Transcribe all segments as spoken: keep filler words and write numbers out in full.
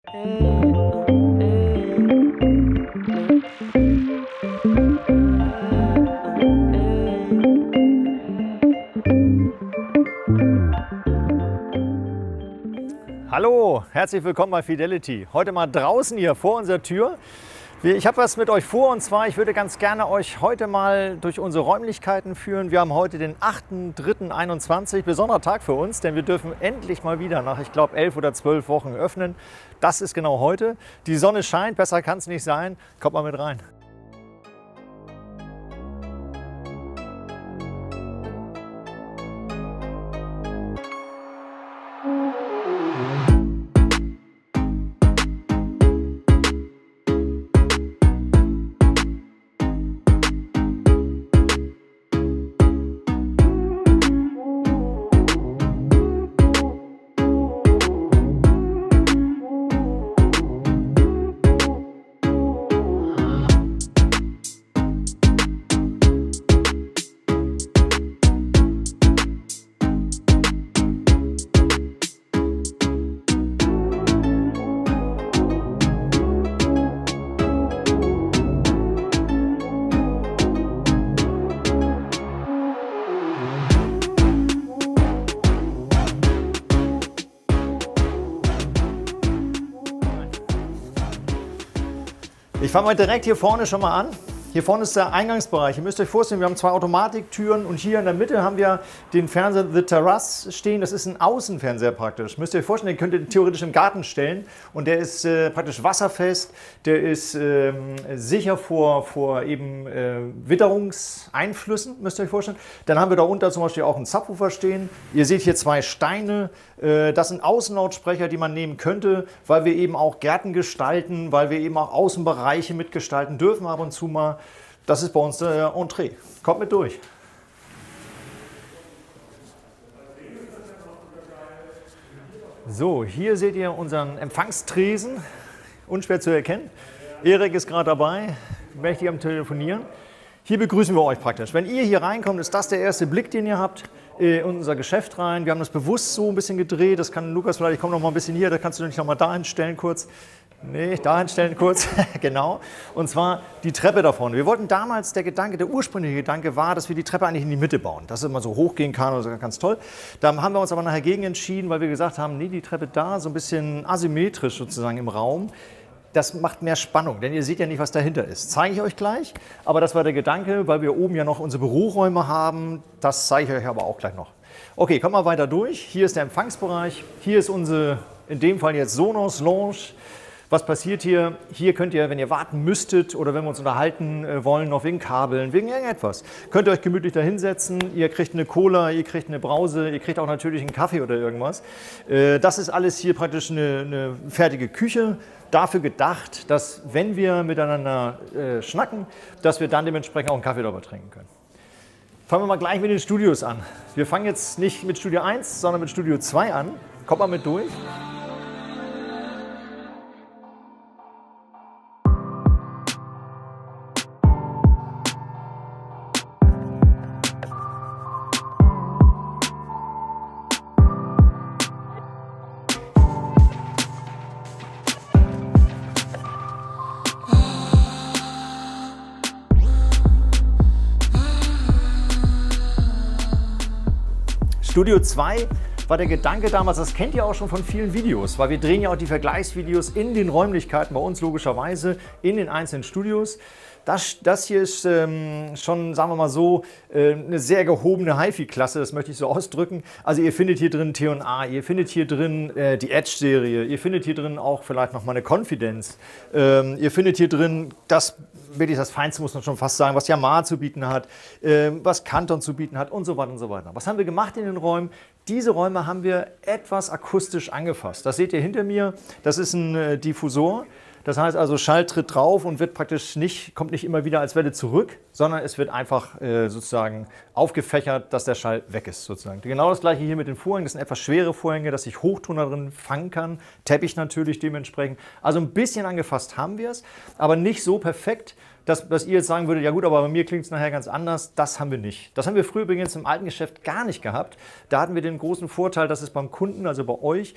Hallo, herzlich willkommen bei Fidelity. Heute mal draußen hier vor unserer Tür. Ich habe was mit euch vor, und zwar, ich würde ganz gerne euch heute mal durch unsere Räumlichkeiten führen. Wir haben heute den achten dritten einundzwanzig, besonderer Tag für uns, denn wir dürfen endlich mal wieder nach, ich glaube, elf oder zwölf Wochen öffnen. Das ist genau heute. Die Sonne scheint, besser kann es nicht sein. Kommt mal mit rein. Ich fange mal direkt hier vorne schon mal an. Hier vorne ist der Eingangsbereich. Ihr müsst euch vorstellen, wir haben zwei Automatiktüren und hier in der Mitte haben wir den Fernseher The Terrace stehen. Das ist ein Außenfernseher praktisch. Müsst ihr euch vorstellen, den könnt ihr theoretisch im Garten stellen und der ist äh, praktisch wasserfest, der ist äh, sicher vor, vor eben äh, Witterungseinflüssen, müsst ihr euch vorstellen. Dann haben wir da unter zum Beispiel auch einen Subwoofer stehen. Ihr seht hier zwei Steine. Äh, das sind Außenlautsprecher, die man nehmen könnte, weil wir eben auch Gärten gestalten, weil wir eben auch Außenbereiche mitgestalten dürfen ab und zu mal. Das ist bei uns der Entree. Kommt mit durch. So, hier seht ihr unseren Empfangstresen. Unschwer zu erkennen. Erik ist gerade dabei, mächtig am Telefonieren. Hier begrüßen wir euch praktisch. Wenn ihr hier reinkommt, ist das der erste Blick, den ihr habt in unser Geschäft rein. Wir haben das bewusst so ein bisschen gedreht. Das kann Lukas vielleicht, ich komme noch mal ein bisschen hier, da kannst du dich noch mal dahin stellen kurz. Nee, dahin stellen kurz, genau. Und zwar die Treppe da vorne. Wir wollten damals, der Gedanke, der ursprüngliche Gedanke war, dass wir die Treppe eigentlich in die Mitte bauen, dass es immer so hochgehen kann und so, ganz toll. Da haben wir uns aber nachher gegen entschieden, weil wir gesagt haben, nee, die Treppe da, so ein bisschen asymmetrisch sozusagen im Raum, das macht mehr Spannung, denn ihr seht ja nicht, was dahinter ist. Zeige ich euch gleich, aber das war der Gedanke, weil wir oben ja noch unsere Büroräume haben, das zeige ich euch aber auch gleich noch. Okay, kommen wir weiter durch. Hier ist der Empfangsbereich, hier ist unsere, in dem Fall jetzt Sonos Lounge. Was passiert hier? Hier könnt ihr, wenn ihr warten müsstet oder wenn wir uns unterhalten wollen, noch wegen Kabeln, wegen irgendetwas, könnt ihr euch gemütlich da hinsetzen. Ihr kriegt eine Cola, ihr kriegt eine Brause, ihr kriegt auch natürlich einen Kaffee oder irgendwas. Das ist alles hier praktisch eine, eine fertige Küche. Dafür gedacht, dass wenn wir miteinander äh, schnacken, dass wir dann dementsprechend auch einen Kaffee darüber trinken können. Fangen wir mal gleich mit den Studios an. Wir fangen jetzt nicht mit Studio eins, sondern mit Studio zwei an. Kommt mal mit durch. Studio zwei war der Gedanke damals, das kennt ihr auch schon von vielen Videos, weil wir drehen ja auch die Vergleichsvideos in den Räumlichkeiten bei uns logischerweise, in den einzelnen Studios. Das, das hier ist ähm, schon, sagen wir mal so, äh, eine sehr gehobene HiFi-Klasse, das möchte ich so ausdrücken. Also ihr findet hier drin T und A, ihr findet hier drin äh, die Edge-Serie, ihr findet hier drin auch vielleicht noch mal eine Confidence, ähm, ihr findet hier drin das, wirklich das Feinste muss man schon fast sagen, was Yamaha zu bieten hat, äh, was Canton zu bieten hat und so weiter und so weiter. Was haben wir gemacht in den Räumen? Diese Räume haben wir etwas akustisch angefasst. Das seht ihr hinter mir, das ist ein äh, Diffusor. Das heißt also, Schall tritt drauf und wird praktisch nicht, kommt nicht immer wieder als Welle zurück, sondern es wird einfach äh, sozusagen aufgefächert, dass der Schall weg ist sozusagen. Genau das gleiche hier mit den Vorhängen. Das sind etwas schwere Vorhänge, dass ich Hochton da drin fangen kann. Teppich natürlich dementsprechend. Also ein bisschen angefasst haben wir es, aber nicht so perfekt, dass, dass ihr jetzt sagen würdet, ja gut, aber bei mir klingt es nachher ganz anders. Das haben wir nicht. Das haben wir früher übrigens im alten Geschäft gar nicht gehabt. Da hatten wir den großen Vorteil, dass es beim Kunden, also bei euch,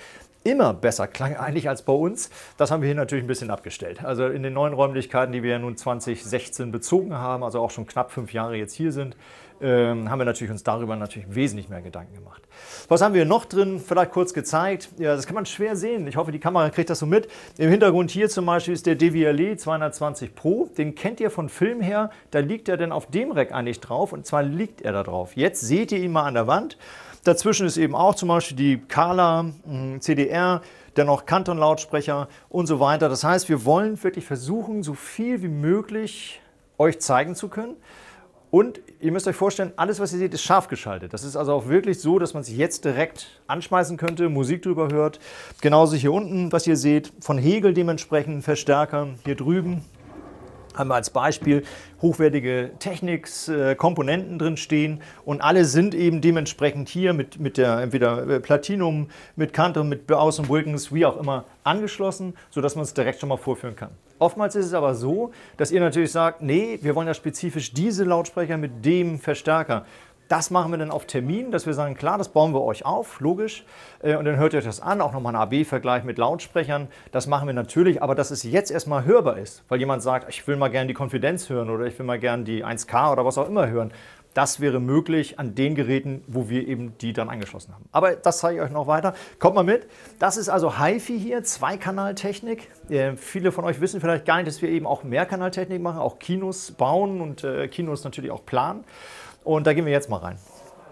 immer besser klang eigentlich als bei uns. Das haben wir hier natürlich ein bisschen abgestellt. Also in den neuen Räumlichkeiten, die wir ja nun zwanzig sechzehn bezogen haben, also auch schon knapp fünf Jahre jetzt hier sind, ähm, haben wir natürlich uns darüber natürlich wesentlich mehr Gedanken gemacht. Was haben wir noch drin? Vielleicht kurz gezeigt. Ja, das kann man schwer sehen. Ich hoffe, die Kamera kriegt das so mit. Im Hintergrund hier zum Beispiel ist der D V L E zweihundertzwanzig Pro. Den kennt ihr von Film her. Da liegt er denn auf dem Rack eigentlich drauf, und zwar liegt er da drauf. Jetzt seht ihr ihn mal an der Wand. Dazwischen ist eben auch zum Beispiel die Kala, C D R, dann noch Canton-Lautsprecher und so weiter. Das heißt, wir wollen wirklich versuchen, so viel wie möglich euch zeigen zu können. Und ihr müsst euch vorstellen, alles, was ihr seht, ist scharf geschaltet. Das ist also auch wirklich so, dass man sich jetzt direkt anschmeißen könnte, Musik drüber hört. Genauso hier unten, was ihr seht, von Hegel dementsprechend Verstärker. Hier drüben haben wir als Beispiel hochwertige Technics, äh, Komponenten drin stehen, und alle sind eben dementsprechend hier mit, mit der entweder Platinum, mit Canton, mit Bose und Wilkins, wie auch immer, angeschlossen, sodass man es direkt schon mal vorführen kann. Oftmals ist es aber so, dass ihr natürlich sagt, nee, wir wollen ja spezifisch diese Lautsprecher mit dem Verstärker. Das machen wir dann auf Termin, dass wir sagen, klar, das bauen wir euch auf, logisch. Und dann hört ihr euch das an, auch nochmal ein A B-Vergleich mit Lautsprechern. Das machen wir natürlich, aber dass es jetzt erstmal hörbar ist, weil jemand sagt, ich will mal gerne die Konfidenz hören oder ich will mal gerne die eins K oder was auch immer hören. Das wäre möglich an den Geräten, wo wir eben die dann angeschlossen haben. Aber das zeige ich euch noch weiter. Kommt mal mit. Das ist also HiFi hier, Zweikanaltechnik. Äh, viele von euch wissen vielleicht gar nicht, dass wir eben auch Mehrkanaltechnik machen, auch Kinos bauen und äh, Kinos natürlich auch planen. Und da gehen wir jetzt mal rein.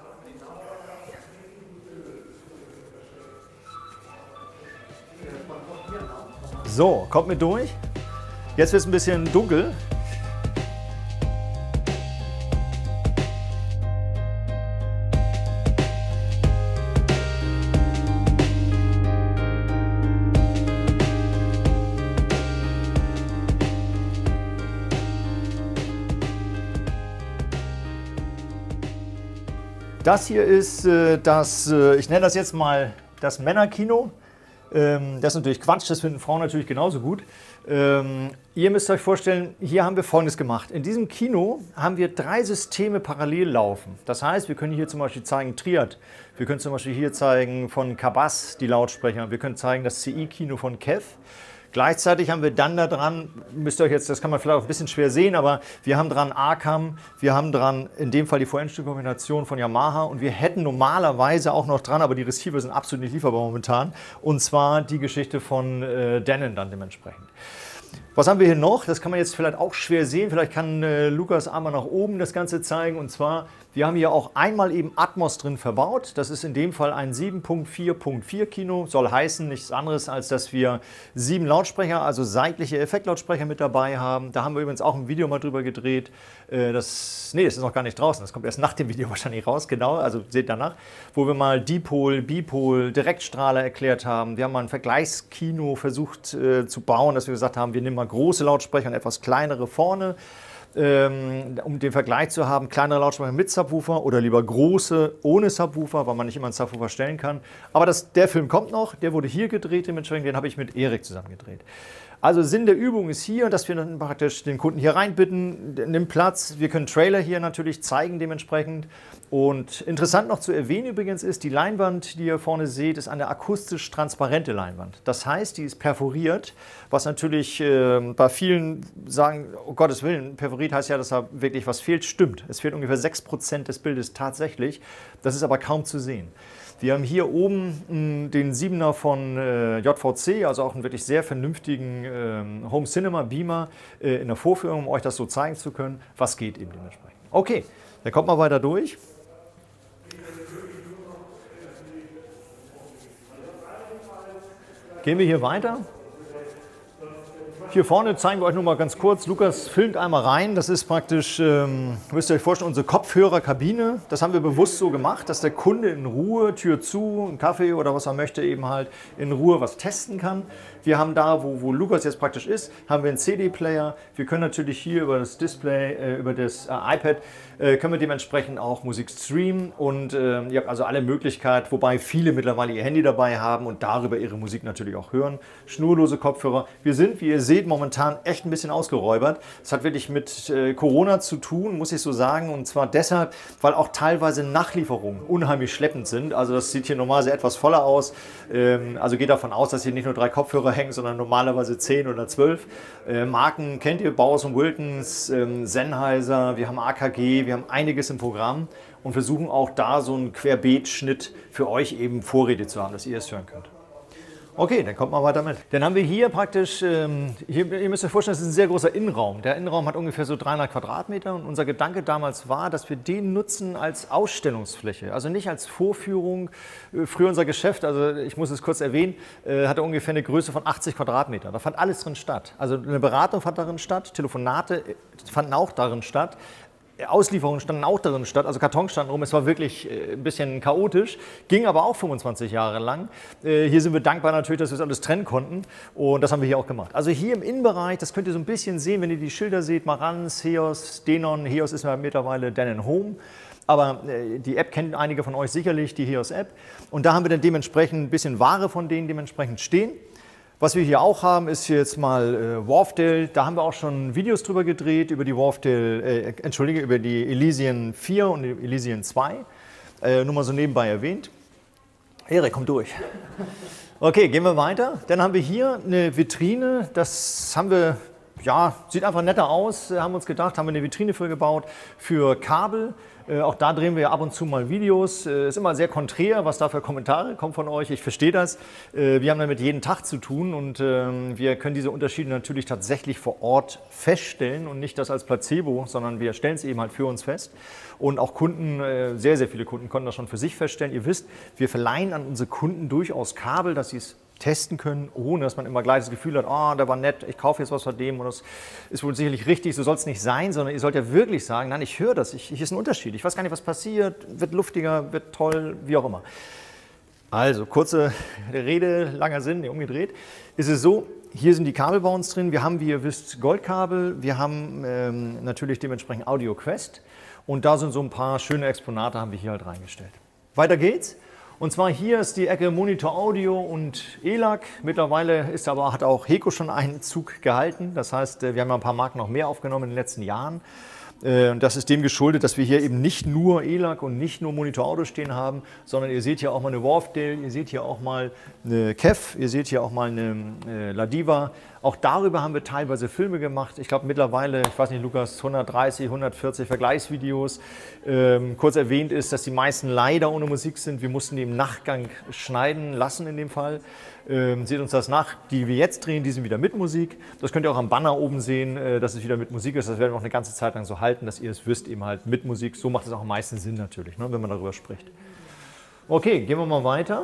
So, kommt mit durch. Jetzt wird es ein bisschen dunkel. Das hier ist äh, das, äh, ich nenne das jetzt mal das Männerkino. Ähm, das ist natürlich Quatsch, das finden Frauen natürlich genauso gut. Ähm, ihr müsst euch vorstellen, hier haben wir Folgendes gemacht. In diesem Kino haben wir drei Systeme parallel laufen. Das heißt, wir können hier zum Beispiel zeigen Triad. Wir können zum Beispiel hier zeigen von Cabas die Lautsprecher. Wir können zeigen das C I-Kino von Kev. Gleichzeitig haben wir dann da dran, müsst ihr euch jetzt, das kann man vielleicht auch ein bisschen schwer sehen, aber wir haben dran Arcam, wir haben dran in dem Fall die Voreinstellkombination von Yamaha, und wir hätten normalerweise auch noch dran, aber die Receiver sind absolut nicht lieferbar momentan, und zwar die Geschichte von äh, Denon dann dementsprechend. Was haben wir hier noch? Das kann man jetzt vielleicht auch schwer sehen. Vielleicht kann äh, Lukas einmal nach oben das Ganze zeigen. Und zwar, wir haben hier auch einmal eben Atmos drin verbaut. Das ist in dem Fall ein sieben Punkt vier Punkt vier Kino. Soll heißen nichts anderes, als dass wir sieben Lautsprecher, also seitliche Effektlautsprecher mit dabei haben. Da haben wir übrigens auch ein Video mal drüber gedreht. Äh, das, nee, das ist noch gar nicht draußen. Das kommt erst nach dem Video wahrscheinlich raus, genau. Also seht danach. Wo wir mal Dipol, Bipol, Direktstrahler erklärt haben. Wir haben mal ein Vergleichskino versucht äh, zu bauen, dass wir gesagt haben, wir nehmen mal große Lautsprecher und etwas kleinere vorne, ähm, um den Vergleich zu haben, kleinere Lautsprecher mit Subwoofer oder lieber große ohne Subwoofer, weil man nicht immer einen Subwoofer stellen kann. Aber das, der Film kommt noch, der wurde hier gedreht, dementsprechend, den habe ich mit Erik zusammen gedreht. Also Sinn der Übung ist hier, dass wir dann praktisch den Kunden hier reinbitten, nimm Platz. Wir können Trailer hier natürlich zeigen dementsprechend. Und interessant noch zu erwähnen übrigens ist, die Leinwand, die ihr vorne seht, ist eine akustisch transparente Leinwand. Das heißt, die ist perforiert, was natürlich äh, bei vielen sagen, oh Gottes Willen, perforiert heißt ja, dass da wirklich was fehlt. Stimmt, es fehlt ungefähr sechs Prozent des Bildes tatsächlich. Das ist aber kaum zu sehen. Wir haben hier oben mh, den siebener von äh, J V C, also auch einen wirklich sehr vernünftigen äh, Home Cinema Beamer äh, in der Vorführung, um euch das so zeigen zu können, was geht eben dementsprechend. Okay, dann kommt mal weiter durch. Gehen wir hier weiter. Hier vorne zeigen wir euch nur mal ganz kurz. Lukas filmt einmal rein. Das ist praktisch, ähm, müsst ihr euch vorstellen, unsere Kopfhörerkabine. Das haben wir bewusst so gemacht, dass der Kunde in Ruhe, Tür zu, einen Kaffee oder was er möchte, eben halt in Ruhe was testen kann. Wir haben da, wo, wo Lukas jetzt praktisch ist, haben wir einen C D-Player. Wir können natürlich hier über das Display, äh, über das äh, iPad, äh, können wir dementsprechend auch Musik streamen. Und äh, ihr habt also alle Möglichkeiten, wobei viele mittlerweile ihr Handy dabei haben und darüber ihre Musik natürlich auch hören. Schnurlose Kopfhörer. Wir sind, wie ihr seht, momentan echt ein bisschen ausgeräubert. Das hat wirklich mit äh, Corona zu tun, muss ich so sagen. Und zwar deshalb, weil auch teilweise Nachlieferungen unheimlich schleppend sind. Also das sieht hier normalerweise etwas voller aus. Ähm, also geht davon aus, dass hier nicht nur drei Kopfhörer hängen, sondern normalerweise zehn oder zwölf. Äh, Marken kennt ihr, Bowers und Wilkins, ähm, Sennheiser, wir haben A K G, wir haben einiges im Programm und versuchen auch da so einen Querbeetschnitt für euch eben Vorräte zu haben, dass ihr es hören könnt. Okay, dann kommt mal weiter mit. Dann haben wir hier praktisch, ähm, hier, ihr müsst euch vorstellen, das ist ein sehr großer Innenraum. Der Innenraum hat ungefähr so dreihundert Quadratmeter und unser Gedanke damals war, dass wir den nutzen als Ausstellungsfläche, also nicht als Vorführung. Früher unser Geschäft, also ich muss es kurz erwähnen, äh, hatte ungefähr eine Größe von achtzig Quadratmeter. Da fand alles drin statt. Also eine Beratung fand darin statt, Telefonate fanden auch darin statt. Auslieferungen standen auch darin statt, also Kartons standen rum. Es war wirklich ein bisschen chaotisch, ging aber auch fünfundzwanzig Jahre lang. Hier sind wir dankbar natürlich, dass wir das alles trennen konnten und das haben wir hier auch gemacht. Also hier im Innenbereich, das könnt ihr so ein bisschen sehen, wenn ihr die Schilder seht, Marantz, Heos, Denon. Heos ist ja mittlerweile Dan Home. Aber die App kennen einige von euch sicherlich, die Heos-App. Und da haben wir dann dementsprechend ein bisschen Ware von denen dementsprechend stehen. Was wir hier auch haben, ist jetzt mal äh, Wharfedale. Da haben wir auch schon Videos drüber gedreht, über die Wharfedale, äh, Entschuldige, über die Elysian vier und die Elysian zwei. Äh, nur mal so nebenbei erwähnt. Erik, komm durch. Okay, gehen wir weiter. Dann haben wir hier eine Vitrine. Das haben wir, ja, sieht einfach netter aus. Haben uns gedacht, haben wir eine Vitrine für gebaut für Kabel. Äh, auch da drehen wir ab und zu mal Videos. Äh, ist immer sehr konträr, was da für Kommentare kommen von euch. Ich verstehe das. Äh, wir haben damit jeden Tag zu tun und äh, wir können diese Unterschiede natürlich tatsächlich vor Ort feststellen und nicht das als Placebo, sondern wir stellen es eben halt für uns fest. Und auch Kunden, äh, sehr, sehr viele Kunden konnten das schon für sich feststellen. Ihr wisst, wir verleihen an unsere Kunden durchaus Kabel, dass sie es testen können, ohne dass man immer gleich das Gefühl hat, oh, der war nett, ich kaufe jetzt was von dem und das ist wohl sicherlich richtig, so soll es nicht sein, sondern ihr sollt ja wirklich sagen, nein, ich höre das, ich, hier ist ein Unterschied, ich weiß gar nicht, was passiert, wird luftiger, wird toll, wie auch immer. Also, kurze Rede, langer Sinn, umgedreht, ist es so, hier sind die Kabel bei uns drin, wir haben, wie ihr wisst, Goldkabel, wir haben ähm, natürlich dementsprechend Audio Quest und da sind so ein paar schöne Exponate, haben wir hier halt reingestellt. Weiter geht's. Und zwar hier ist die Ecke Monitor Audio und E L A C. Mittlerweile ist aber, hat auch Heco schon einen Zug gehalten. Das heißt, wir haben ja ein paar Marken noch mehr aufgenommen in den letzten Jahren. Und das ist dem geschuldet, dass wir hier eben nicht nur E L A C und nicht nur Monitor Audio stehen haben, sondern ihr seht hier auch mal eine Wharfedale, ihr seht hier auch mal eine Kev, ihr seht hier auch mal eine äh, Ladiva. Auch darüber haben wir teilweise Filme gemacht. Ich glaube mittlerweile, ich weiß nicht, Lukas, hundertdreißig, hundertvierzig Vergleichsvideos. Ähm, kurz erwähnt ist, dass die meisten leider ohne Musik sind. Wir mussten die im Nachgang schneiden lassen in dem Fall. Ähm, seht uns das nach. Die wir jetzt drehen, die sind wieder mit Musik. Das könnt ihr auch am Banner oben sehen, äh, dass es wieder mit Musik ist. Das werden wir auch eine ganze Zeit lang so halten, dass ihr es wisst, eben halt mit Musik. So macht es auch am meisten Sinn natürlich, ne, wenn man darüber spricht. Okay, gehen wir mal weiter.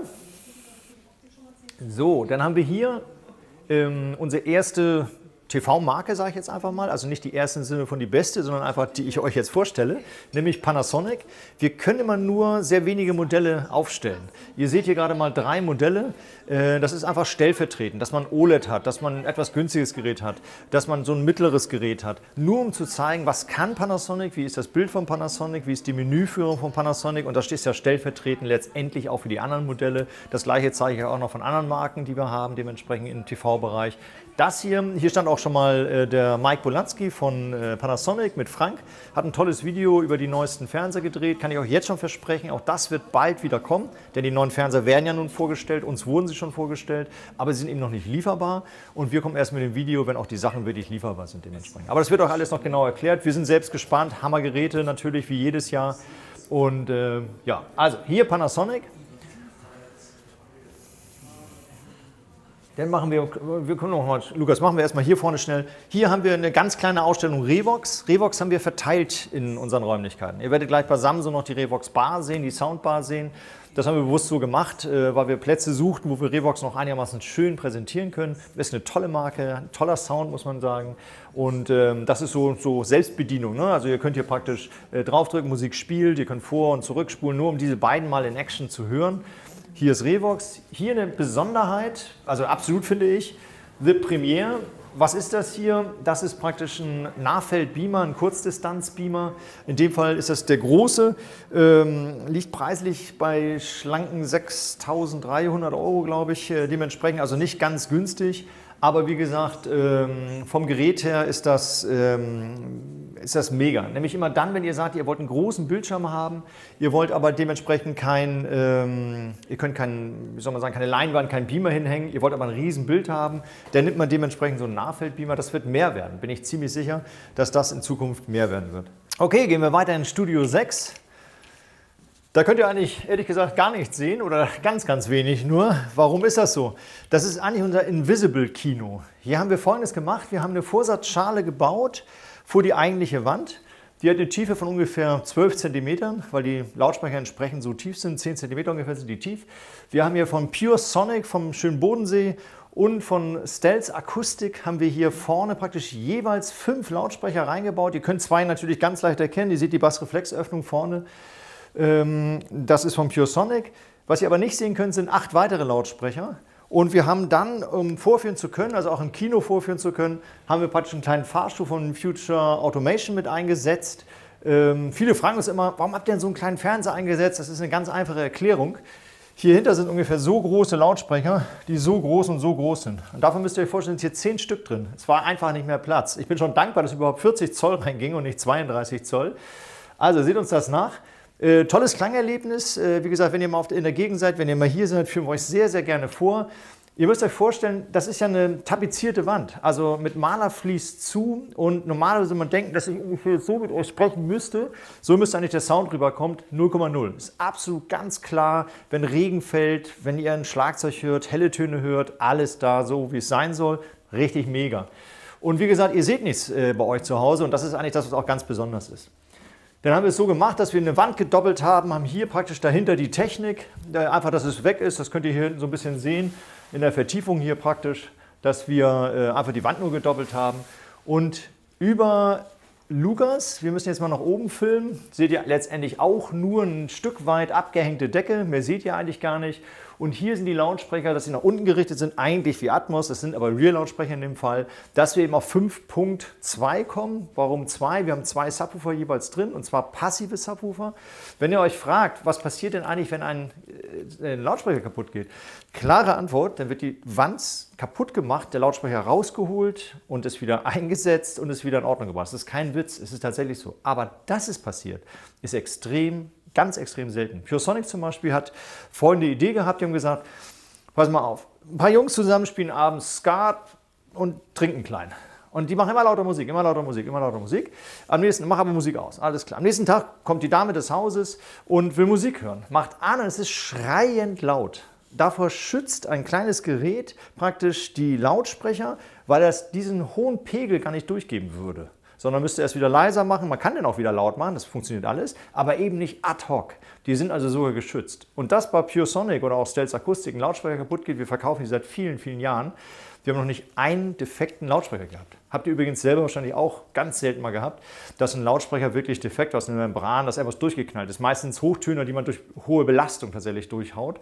So, dann haben wir hier ähm, unsere erste T V-Marke, sage ich jetzt einfach mal, also nicht die erste im Sinne von die beste, sondern einfach die ich euch jetzt vorstelle, nämlich Panasonic. Wir können immer nur sehr wenige Modelle aufstellen. Ihr seht hier gerade mal drei Modelle. Das ist einfach stellvertretend, dass man O L E D hat, dass man ein etwas günstiges Gerät hat, dass man so ein mittleres Gerät hat. Nur um zu zeigen, was kann Panasonic, wie ist das Bild von Panasonic, wie ist die Menüführung von Panasonic und da steht ja stellvertretend letztendlich auch für die anderen Modelle. Das gleiche zeige ich auch noch von anderen Marken, die wir haben, dementsprechend im T V-Bereich. Das hier, hier stand auch schon mal äh, der Mike Bolanski von äh, Panasonic mit Frank, hat ein tolles Video über die neuesten Fernseher gedreht, kann ich euch jetzt schon versprechen, auch das wird bald wieder kommen, denn die neuen Fernseher werden ja nun vorgestellt, uns wurden sie schon vorgestellt, aber sie sind eben noch nicht lieferbar und wir kommen erst mit dem Video, wenn auch die Sachen wirklich lieferbar sind dementsprechend. Aber das wird auch alles noch genau erklärt, wir sind selbst gespannt, Hammergeräte natürlich wie jedes Jahr und äh, ja, also hier Panasonic. Dann machen wir, wir können noch mal, Lukas, machen wir erstmal hier vorne schnell. Hier haben wir eine ganz kleine Ausstellung Revox. Revox haben wir verteilt in unseren Räumlichkeiten. Ihr werdet gleich bei Samsung noch die Revox Bar sehen, die Soundbar sehen. Das haben wir bewusst so gemacht, weil wir Plätze suchten, wo wir Revox noch einigermaßen schön präsentieren können. Das ist eine tolle Marke, ein toller Sound, muss man sagen. Und ähm, das ist so, so Selbstbedienung. Ne? Also ihr könnt hier praktisch äh, draufdrücken, Musik spielt, ihr könnt vor- und zurückspulen, nur um diese beiden mal in Action zu hören. Hier ist Revox. Hier eine Besonderheit, also absolut finde ich, The Premiere. Was ist das hier? Das ist praktisch ein Nahfeldbeamer, ein Kurzdistanzbeamer. In dem Fall ist das der große, ähm, liegt preislich bei schlanken sechstausenddreihundert Euro, glaube ich, äh, dementsprechend, also nicht ganz günstig. Aber wie gesagt, ähm, vom Gerät her ist das, ähm, ist das mega. Nämlich immer dann, wenn ihr sagt, ihr wollt einen großen Bildschirm haben, ihr wollt aber dementsprechend kein, ähm, ihr könnt kein, wie soll man sagen, keine Leinwand, keinen Beamer hinhängen, ihr wollt aber ein riesen Bild haben, dann nimmt man dementsprechend so einen Nahfeldbeamer. Das wird mehr werden, bin ich ziemlich sicher, dass das in Zukunft mehr werden wird. Okay, gehen wir weiter in Studio sechs. Da könnt ihr eigentlich, ehrlich gesagt, gar nichts sehen oder ganz, ganz wenig nur. Warum ist das so? Das ist eigentlich unser Invisible-Kino. Hier haben wir Folgendes gemacht. Wir haben eine Vorsatzschale gebaut vor die eigentliche Wand. Die hat eine Tiefe von ungefähr zwölf Zentimetern, weil die Lautsprecher entsprechend so tief sind. zehn Zentimeter ungefähr sind die tief. Wir haben hier von Pure Sonic, vom schönen Bodensee und von Stealth Akustik haben wir hier vorne praktisch jeweils fünf Lautsprecher reingebaut. Ihr könnt zwei natürlich ganz leicht erkennen. Ihr seht die Bassreflexöffnung vorne. Das ist von Pure Sonic. Was ihr aber nicht sehen könnt, sind acht weitere Lautsprecher. Und wir haben dann, um vorführen zu können, also auch im Kino vorführen zu können, haben wir praktisch einen kleinen Fahrstuhl von Future Automation mit eingesetzt. Ähm, viele fragen uns immer, warum habt ihr denn so einen kleinen Fernseher eingesetzt? Das ist eine ganz einfache Erklärung. Hier hinter sind ungefähr so große Lautsprecher, die so groß und so groß sind. Und davon müsst ihr euch vorstellen, sind hier zehn Stück drin. Es war einfach nicht mehr Platz. Ich bin schon dankbar, dass überhaupt vierzig Zoll reinging und nicht zweiunddreißig Zoll. Also seht uns das nach. Äh, tolles Klangerlebnis. Äh, wie gesagt, wenn ihr mal auf, in der Gegend seid, wenn ihr mal hier seid, führen wir euch sehr, sehr gerne vor. Ihr müsst euch vorstellen, das ist ja eine tapezierte Wand, also mit Malerflies zu, und normalerweise man denkt, dass ich ungefähr so mit euch sprechen müsste, so müsste eigentlich der Sound rüberkommt, null Komma null. Ist absolut ganz klar, wenn Regen fällt, wenn ihr ein Schlagzeug hört, helle Töne hört, alles da so, wie es sein soll, richtig mega. Und wie gesagt, ihr seht nichts äh, bei euch zu Hause, und das ist eigentlich das, was auch ganz besonders ist. Dann haben wir es so gemacht, dass wir eine Wand gedoppelt haben, haben hier praktisch dahinter die Technik, einfach, dass es weg ist, das könnt ihr hier hinten so ein bisschen sehen, in der Vertiefung hier praktisch, dass wir einfach die Wand nur gedoppelt haben. Und über Lukas, wir müssen jetzt mal nach oben filmen, seht ihr letztendlich auch nur ein Stück weit abgehängte Decke, mehr seht ihr eigentlich gar nicht. Und hier sind die Lautsprecher, dass sie nach unten gerichtet sind, eigentlich wie Atmos, das sind aber Real-Lautsprecher in dem Fall, dass wir eben auf fünf Punkt zwei kommen. Warum zwei? Wir haben zwei Subwoofer jeweils drin, und zwar passive Subwoofer. Wenn ihr euch fragt, was passiert denn eigentlich, wenn ein, äh, ein Lautsprecher kaputt geht? Klare Antwort, dann wird die Wand kaputt gemacht, der Lautsprecher rausgeholt und ist wieder eingesetzt und ist wieder in Ordnung gebracht. Das ist kein Witz, es ist tatsächlich so. Aber dass es passiert, ist extrem Ganz extrem selten. Pure Sonic zum Beispiel hat folgende Idee gehabt, die haben gesagt, pass mal auf, ein paar Jungs zusammen spielen abends Skat und trinken klein. Und die machen immer lauter Musik, immer lauter Musik, immer lauter Musik. Am nächsten, mach aber Musik aus, alles klar. Am nächsten Tag kommt die Dame des Hauses und will Musik hören. Macht an und es ist schreiend laut. Davor schützt ein kleines Gerät praktisch die Lautsprecher, weil das diesen hohen Pegel gar nicht durchgeben würde. Sondern müsste erst wieder leiser machen. Man kann den auch wieder laut machen, das funktioniert alles, aber eben nicht ad hoc. Die sind also sogar geschützt. Und das bei Pure Sonic oder auch Stealth Akustik ein Lautsprecher kaputt geht, wir verkaufen die seit vielen, vielen Jahren. Wir haben noch nicht einen defekten Lautsprecher gehabt. Habt ihr übrigens selber wahrscheinlich auch ganz selten mal gehabt, dass ein Lautsprecher wirklich defekt aus einer Membran, dass etwas durchgeknallt ist. Meistens Hochtöner, die man durch hohe Belastung tatsächlich durchhaut.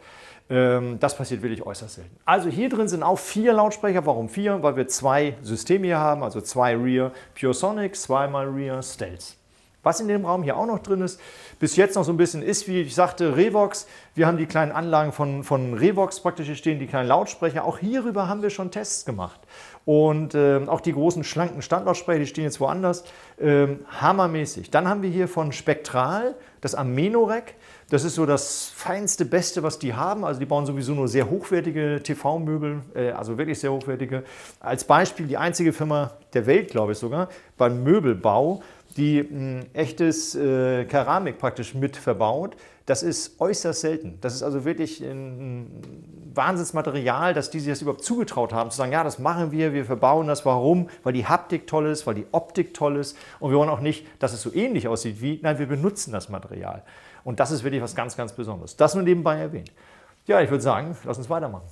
Das passiert wirklich äußerst selten. Also hier drin sind auch vier Lautsprecher. Warum vier? Weil wir zwei Systeme hier haben, also zwei Rear Pure Sonic, zweimal Rear Stealth. Was in dem Raum hier auch noch drin ist, bis jetzt noch so ein bisschen ist, wie ich sagte, Revox. Wir haben die kleinen Anlagen von, von Revox praktisch hier stehen, die kleinen Lautsprecher. Auch hierüber haben wir schon Tests gemacht. Und äh, auch die großen, schlanken Standlautsprecher, die stehen jetzt woanders, äh, hammermäßig. Dann haben wir hier von Spektral das Ameno-Rack. Das ist so das feinste, beste, was die haben. Also die bauen sowieso nur sehr hochwertige T V-Möbel, äh, also wirklich sehr hochwertige. Als Beispiel die einzige Firma der Welt, glaube ich sogar, beim Möbelbau, die ein echtes äh, Keramik praktisch mit verbaut. Das ist äußerst selten. Das ist also wirklich ein Wahnsinnsmaterial, dass die sich das überhaupt zugetraut haben, zu sagen, ja, das machen wir, wir verbauen das. Warum? Weil die Haptik toll ist, weil die Optik toll ist. Und wir wollen auch nicht, dass es so ähnlich aussieht wie, nein, wir benutzen das Material. Und das ist wirklich was ganz, ganz Besonderes. Das nur nebenbei erwähnt. Ja, ich würde sagen, lass uns weitermachen.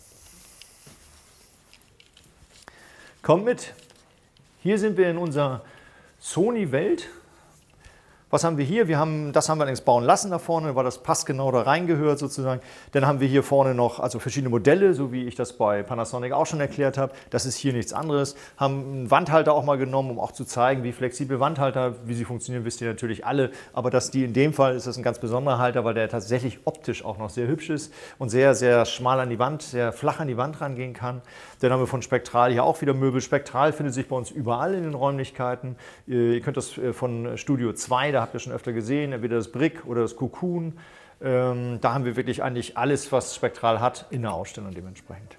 Kommt mit. Hier sind wir in unserer Sony-Welt. Was haben wir hier? Wir haben, das haben wir allerdings bauen lassen da vorne, weil das passgenau da reingehört sozusagen. Dann haben wir hier vorne noch also verschiedene Modelle, so wie ich das bei Panasonic auch schon erklärt habe. Das ist hier nichts anderes. Haben einen Wandhalter auch mal genommen, um auch zu zeigen, wie flexibel Wandhalter, wie sie funktionieren, wisst ihr natürlich alle. Aber dass die in dem Fall ist das ein ganz besonderer Halter, weil der tatsächlich optisch auch noch sehr hübsch ist und sehr, sehr schmal an die Wand, sehr flach an die Wand rangehen kann. Dann haben wir von Spektral hier auch wieder Möbel. Spektral findet sich bei uns überall in den Räumlichkeiten. Ihr könnt das von Studio zwei, da habt ihr schon öfter gesehen, entweder das Brick oder das Cocoon. Ähm, da haben wir wirklich eigentlich alles, was Spektral hat, in der Ausstellung dementsprechend.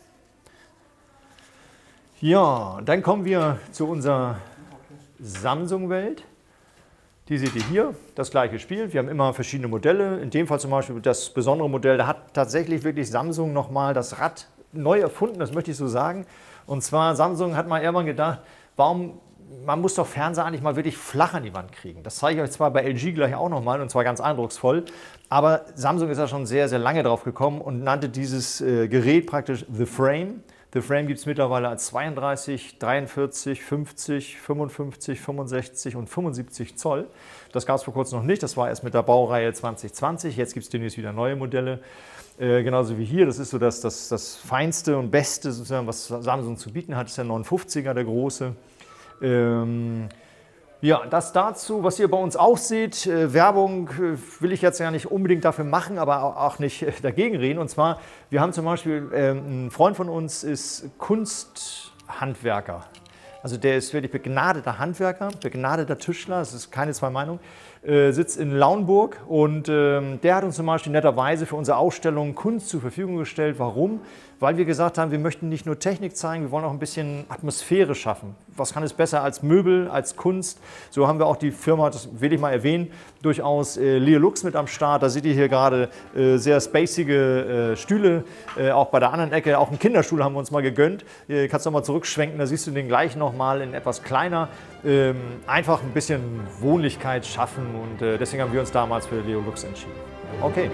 Ja, dann kommen wir zu unserer Samsung-Welt. Die seht ihr hier, das gleiche Spiel. Wir haben immer verschiedene Modelle. In dem Fall zum Beispiel das besondere Modell, da hat tatsächlich wirklich Samsung nochmal das Rad neu erfunden, das möchte ich so sagen. Und zwar, Samsung hat mal irgendwann gedacht, warum, man muss doch Fernseher eigentlich mal wirklich flach an die Wand kriegen. Das zeige ich euch zwar bei L G gleich auch nochmal und zwar ganz eindrucksvoll, aber Samsung ist ja schon sehr, sehr lange drauf gekommen und nannte dieses äh, Gerät praktisch The Frame. The Frame gibt es mittlerweile als zweiunddreißig, dreiundvierzig, fünfzig, fünfundfünfzig, fünfundsechzig und fünfundsiebzig Zoll. Das gab es vor kurzem noch nicht, das war erst mit der Baureihe zwanzig zwanzig, jetzt gibt es demnächst wieder neue Modelle. Äh, genauso wie hier, das ist so das, das, das Feinste und Beste, sozusagen, was Samsung zu bieten hat, ist der neunundfünfziger, der große. Ähm, ja, das dazu, was ihr bei uns auch seht, äh, Werbung äh, will ich jetzt ja nicht unbedingt dafür machen, aber auch, auch nicht äh, dagegen reden. Und zwar, wir haben zum Beispiel, äh, ein Freund von uns ist Kunsthandwerker. Also der ist wirklich begnadeter Handwerker, begnadeter Tischler, das ist keine zwei Meinungen. Äh, sitzt in Lauenburg und ähm, der hat uns zum Beispiel netterweise für unsere Ausstellung Kunst zur Verfügung gestellt. Warum? Weil wir gesagt haben, wir möchten nicht nur Technik zeigen, wir wollen auch ein bisschen Atmosphäre schaffen. Was kann es besser als Möbel, als Kunst? So haben wir auch die Firma, das will ich mal erwähnen, durchaus äh, Leolux mit am Start. Da seht ihr hier gerade äh, sehr spacige äh, Stühle, äh, auch bei der anderen Ecke. Auch einen Kinderstuhl haben wir uns mal gegönnt. Äh, kannst du noch mal zurückschwenken, da siehst du den gleich noch mal in etwas kleiner. Ähm, einfach ein bisschen Wohnlichkeit schaffen und äh, deswegen haben wir uns damals für Leolux entschieden. Okay.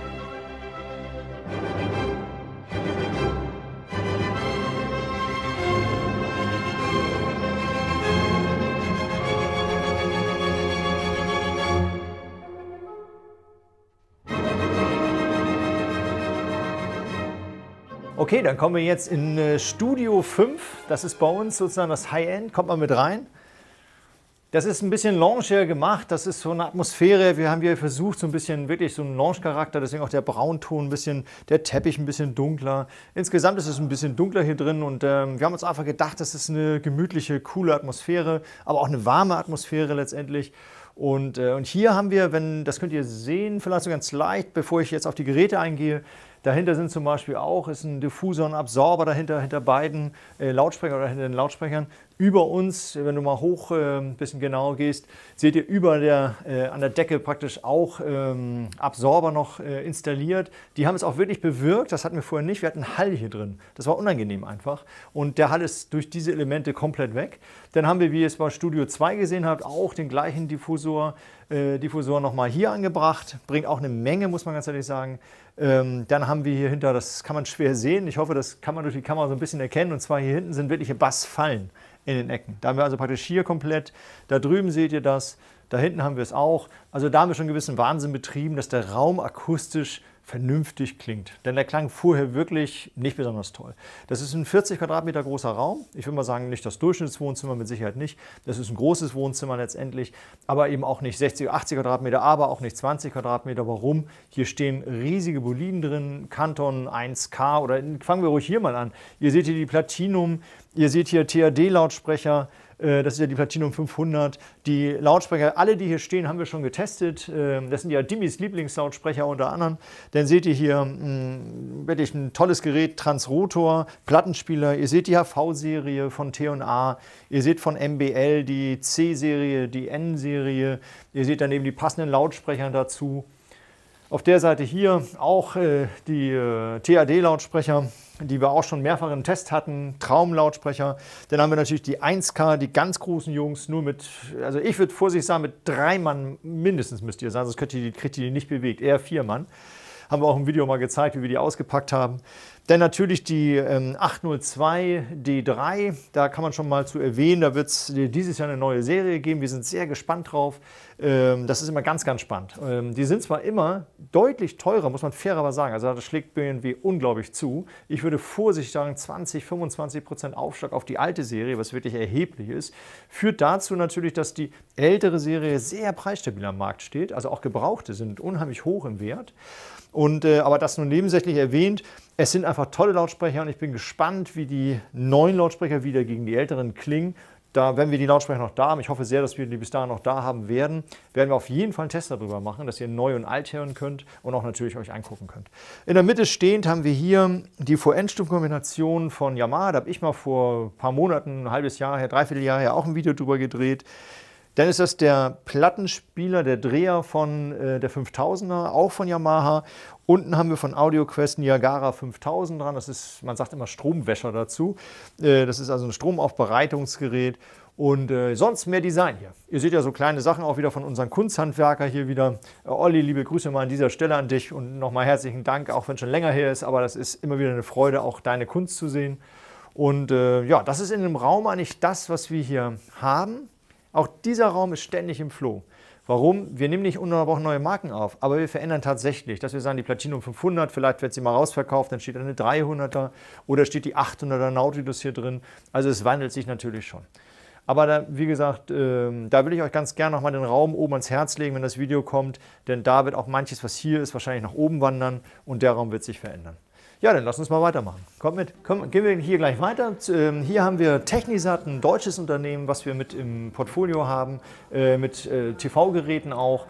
Okay, dann kommen wir jetzt in äh, Studio fünf. Das ist bei uns sozusagen das High-End. Kommt mal mit rein. Das ist ein bisschen loungier gemacht. Das ist so eine Atmosphäre. Wir haben hier versucht, so ein bisschen wirklich so einen Lounge-Charakter. Deswegen auch der Braunton ein bisschen, der Teppich ein bisschen dunkler. Insgesamt ist es ein bisschen dunkler hier drin. Und ähm, wir haben uns einfach gedacht, das ist eine gemütliche, coole Atmosphäre. Aber auch eine warme Atmosphäre letztendlich. Und, äh, und hier haben wir, wenn, das könnt ihr sehen, vielleicht so ganz leicht, bevor ich jetzt auf die Geräte eingehe. Dahinter sind zum Beispiel auch, ist ein Diffusor, ein Absorber dahinter, hinter beiden äh, Lautsprechern oder hinter den Lautsprechern. Über uns, wenn du mal hoch äh, ein bisschen genauer gehst, seht ihr über der, äh, an der Decke praktisch auch ähm, Absorber noch äh, installiert. Die haben es auch wirklich bewirkt, das hatten wir vorher nicht. Wir hatten Hall hier drin. Das war unangenehm einfach. Und der Hall ist durch diese Elemente komplett weg. Dann haben wir, wie ihr es bei Studio zwei gesehen habt, auch den gleichen Diffusor, äh, Diffusor nochmal hier angebracht. Bringt auch eine Menge, muss man ganz ehrlich sagen. Ähm, dann haben wir hier hinter, das kann man schwer sehen, ich hoffe, das kann man durch die Kamera so ein bisschen erkennen, und zwar hier hinten sind wirkliche Bassfallen in den Ecken. Da haben wir also praktisch hier komplett, da drüben seht ihr das, da hinten haben wir es auch. Also da haben wir schon einen gewissen Wahnsinn betrieben, dass der Raum akustisch vernünftig klingt. Denn der klang vorher wirklich nicht besonders toll. Das ist ein vierzig Quadratmeter großer Raum. Ich würde mal sagen, nicht das Durchschnittswohnzimmer, mit Sicherheit nicht. Das ist ein großes Wohnzimmer letztendlich, aber eben auch nicht sechzig, achtzig Quadratmeter, aber auch nicht zwanzig Quadratmeter. Warum? Hier stehen riesige Boliden drin, Canton eins K oder fangen wir ruhig hier mal an. Ihr seht hier die Platinum, ihr seht hier T A D-Lautsprecher. Das ist ja die Platinum fünfhundert. Die Lautsprecher, alle die hier stehen, haben wir schon getestet. Das sind ja Dimmys Lieblingslautsprecher unter anderem. Dann seht ihr hier mh, wirklich ein tolles Gerät, Transrotor, Plattenspieler. Ihr seht die H V-Serie von T und A. Ihr seht von M B L die C-Serie, die N-Serie. Ihr seht daneben die passenden Lautsprecher dazu. Auf der Seite hier auch äh, die äh, T A D-Lautsprecher, die wir auch schon mehrfach im Test hatten, Traumlautsprecher. Dann haben wir natürlich die eins K, die ganz großen Jungs, nur mit, also ich würde vorsichtig sagen, mit drei Mann mindestens müsst ihr sagen, sonst könnt ihr die, kriegt ihr die nicht bewegt, eher vier Mann. Haben wir auch im Video mal gezeigt, wie wir die ausgepackt haben. Dann natürlich die ähm, achthundertzwei D drei, da kann man schon mal zu erwähnen, da wird es dieses Jahr eine neue Serie geben. Wir sind sehr gespannt drauf. Ähm, das ist immer ganz, ganz spannend. Ähm, die sind zwar immer deutlich teurer, muss man fairerweise sagen. Also das schlägt B M W unglaublich zu. Ich würde vorsichtig sagen, zwanzig, fünfundzwanzig Prozent Aufschlag auf die alte Serie, was wirklich erheblich ist. Führt dazu natürlich, dass die ältere Serie sehr preisstabil am Markt steht. Also auch Gebrauchte sind unheimlich hoch im Wert. Und, äh, aber das nur nebensächlich erwähnt, es sind einfach tolle Lautsprecher und ich bin gespannt, wie die neuen Lautsprecher wieder gegen die älteren klingen. Da, wenn wir die Lautsprecher noch da haben, ich hoffe sehr, dass wir die bis dahin noch da haben werden, werden wir auf jeden Fall einen Test darüber machen, dass ihr neu und alt hören könnt und auch natürlich euch angucken könnt. In der Mitte stehend haben wir hier die Vor-Endstufen-Kombination von Yamaha. Da habe ich mal vor ein paar Monaten, ein halbes Jahr her, dreiviertel Jahr her auch ein Video drüber gedreht. Dann ist das der Plattenspieler, der Dreher von äh, der fünftausender, auch von Yamaha. Unten haben wir von AudioQuest Niagara fünftausend dran. Das ist, man sagt immer Stromwäscher dazu. Äh, das ist also ein Stromaufbereitungsgerät. Und äh, sonst mehr Design hier. Ihr seht ja so kleine Sachen auch wieder von unseren Kunsthandwerker hier wieder. Äh, Olli, liebe Grüße mal an dieser Stelle an dich und nochmal herzlichen Dank, auch wenn es schon länger her ist. Aber das ist immer wieder eine Freude, auch deine Kunst zu sehen. Und äh, ja, das ist in dem Raum eigentlich das, was wir hier haben. Auch dieser Raum ist ständig im Flow. Warum? Wir nehmen nicht ununterbrochen neue Marken auf, aber wir verändern tatsächlich, dass wir sagen, die Platinum fünfhundert, vielleicht wird sie mal rausverkauft, dann steht eine dreihunderter oder steht die achthunderter Nautilus hier drin. Also es wandelt sich natürlich schon. Aber da, wie gesagt, äh, da will ich euch ganz gerne nochmal den Raum oben ans Herz legen, wenn das Video kommt, denn da wird auch manches, was hier ist, wahrscheinlich nach oben wandern und der Raum wird sich verändern. Ja, dann lass uns mal weitermachen. Kommt mit. Komm, gehen wir hier gleich weiter. Hier haben wir Technisat, ein deutsches Unternehmen, was wir mit im Portfolio haben, mit T V-Geräten auch.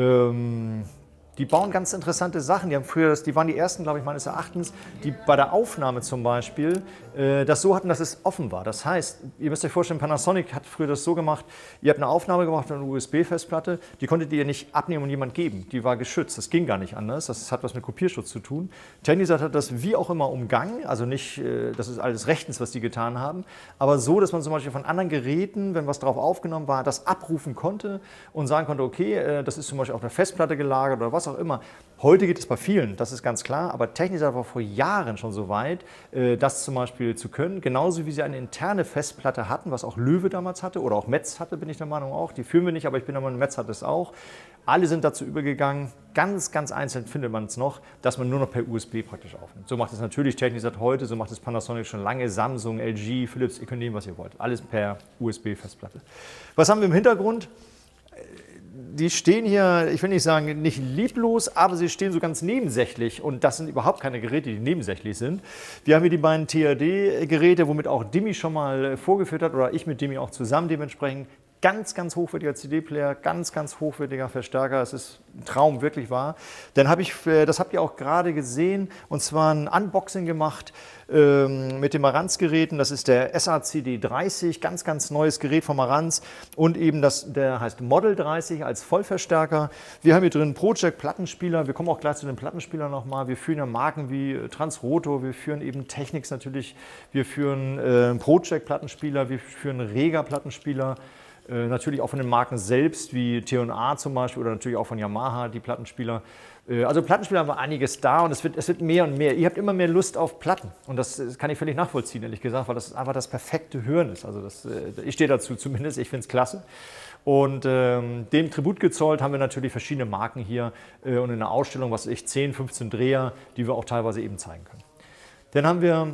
Die bauen ganz interessante Sachen. Die haben früher, die waren die ersten, glaube ich, meines Erachtens, die bei der Aufnahme zum Beispiel äh, das so hatten, dass es offen war. Das heißt, ihr müsst euch vorstellen, Panasonic hat früher das so gemacht, ihr habt eine Aufnahme gemacht mit einer U S B-Festplatte, die konntet ihr nicht abnehmen und jemand geben. Die war geschützt, das ging gar nicht anders. Das hat was mit Kopierschutz zu tun. Technisat hat das wie auch immer umgangen, also nicht, äh, das ist alles rechtens, was die getan haben, aber so, dass man zum Beispiel von anderen Geräten, wenn was drauf aufgenommen war, das abrufen konnte und sagen konnte, okay, äh, das ist zum Beispiel auf der Festplatte gelagert oder was auch immer. Heute geht es bei vielen, das ist ganz klar, aber Technisat war vor Jahren schon so weit, das zum Beispiel zu können. Genauso wie sie eine interne Festplatte hatten, was auch Löwe damals hatte oder auch Metz hatte, bin ich der Meinung auch. Die führen wir nicht, aber ich bin der Meinung, Metz hat es auch. Alle sind dazu übergegangen, ganz, ganz einzeln findet man es noch, dass man nur noch per U S B praktisch aufnimmt. So macht es natürlich Technisat heute, so macht es Panasonic schon lange, Samsung, L G, Philips, ihr könnt nehmen, was ihr wollt. Alles per U S B-Festplatte. Was haben wir im Hintergrund? Die stehen hier, ich will nicht sagen, nicht lieblos, aber sie stehen so ganz nebensächlich und das sind überhaupt keine Geräte, die nebensächlich sind. Wir haben hier die beiden T R D-Geräte, womit auch Dimi schon mal vorgeführt hat oder ich mit Dimi auch zusammen dementsprechend. Ganz, ganz hochwertiger C D-Player, ganz, ganz hochwertiger Verstärker. Es ist ein Traum, wirklich wahr. Dann habe ich, das habt ihr auch gerade gesehen, und zwar ein Unboxing gemacht ähm, mit den Marantz-Geräten. Das ist der S A C D dreißig, ganz, ganz neues Gerät von Marantz. Und eben das, der heißt Model dreißig als Vollverstärker. Wir haben hier drin Project-Plattenspieler. Wir kommen auch gleich zu den Plattenspielern nochmal. Wir führen ja Marken wie Transroto, wir führen eben Technics natürlich. Wir führen äh, Project-Plattenspieler, wir führen Rega-Plattenspieler. Äh, natürlich auch von den Marken selbst, wie T und A zum Beispiel oder natürlich auch von Yamaha, die Plattenspieler. Äh, also Plattenspieler haben wir einiges da und es wird, es wird mehr und mehr. Ihr habt immer mehr Lust auf Platten und das, das kann ich völlig nachvollziehen, ehrlich gesagt, weil das einfach das perfekte Hören ist. Also das, äh, ich stehe dazu zumindest, ich finde es klasse. Und ähm, dem Tribut gezollt haben wir natürlich verschiedene Marken hier äh, und in der Ausstellung, was weiß ich, zehn, fünfzehn Dreher, die wir auch teilweise eben zeigen können. Dann haben wir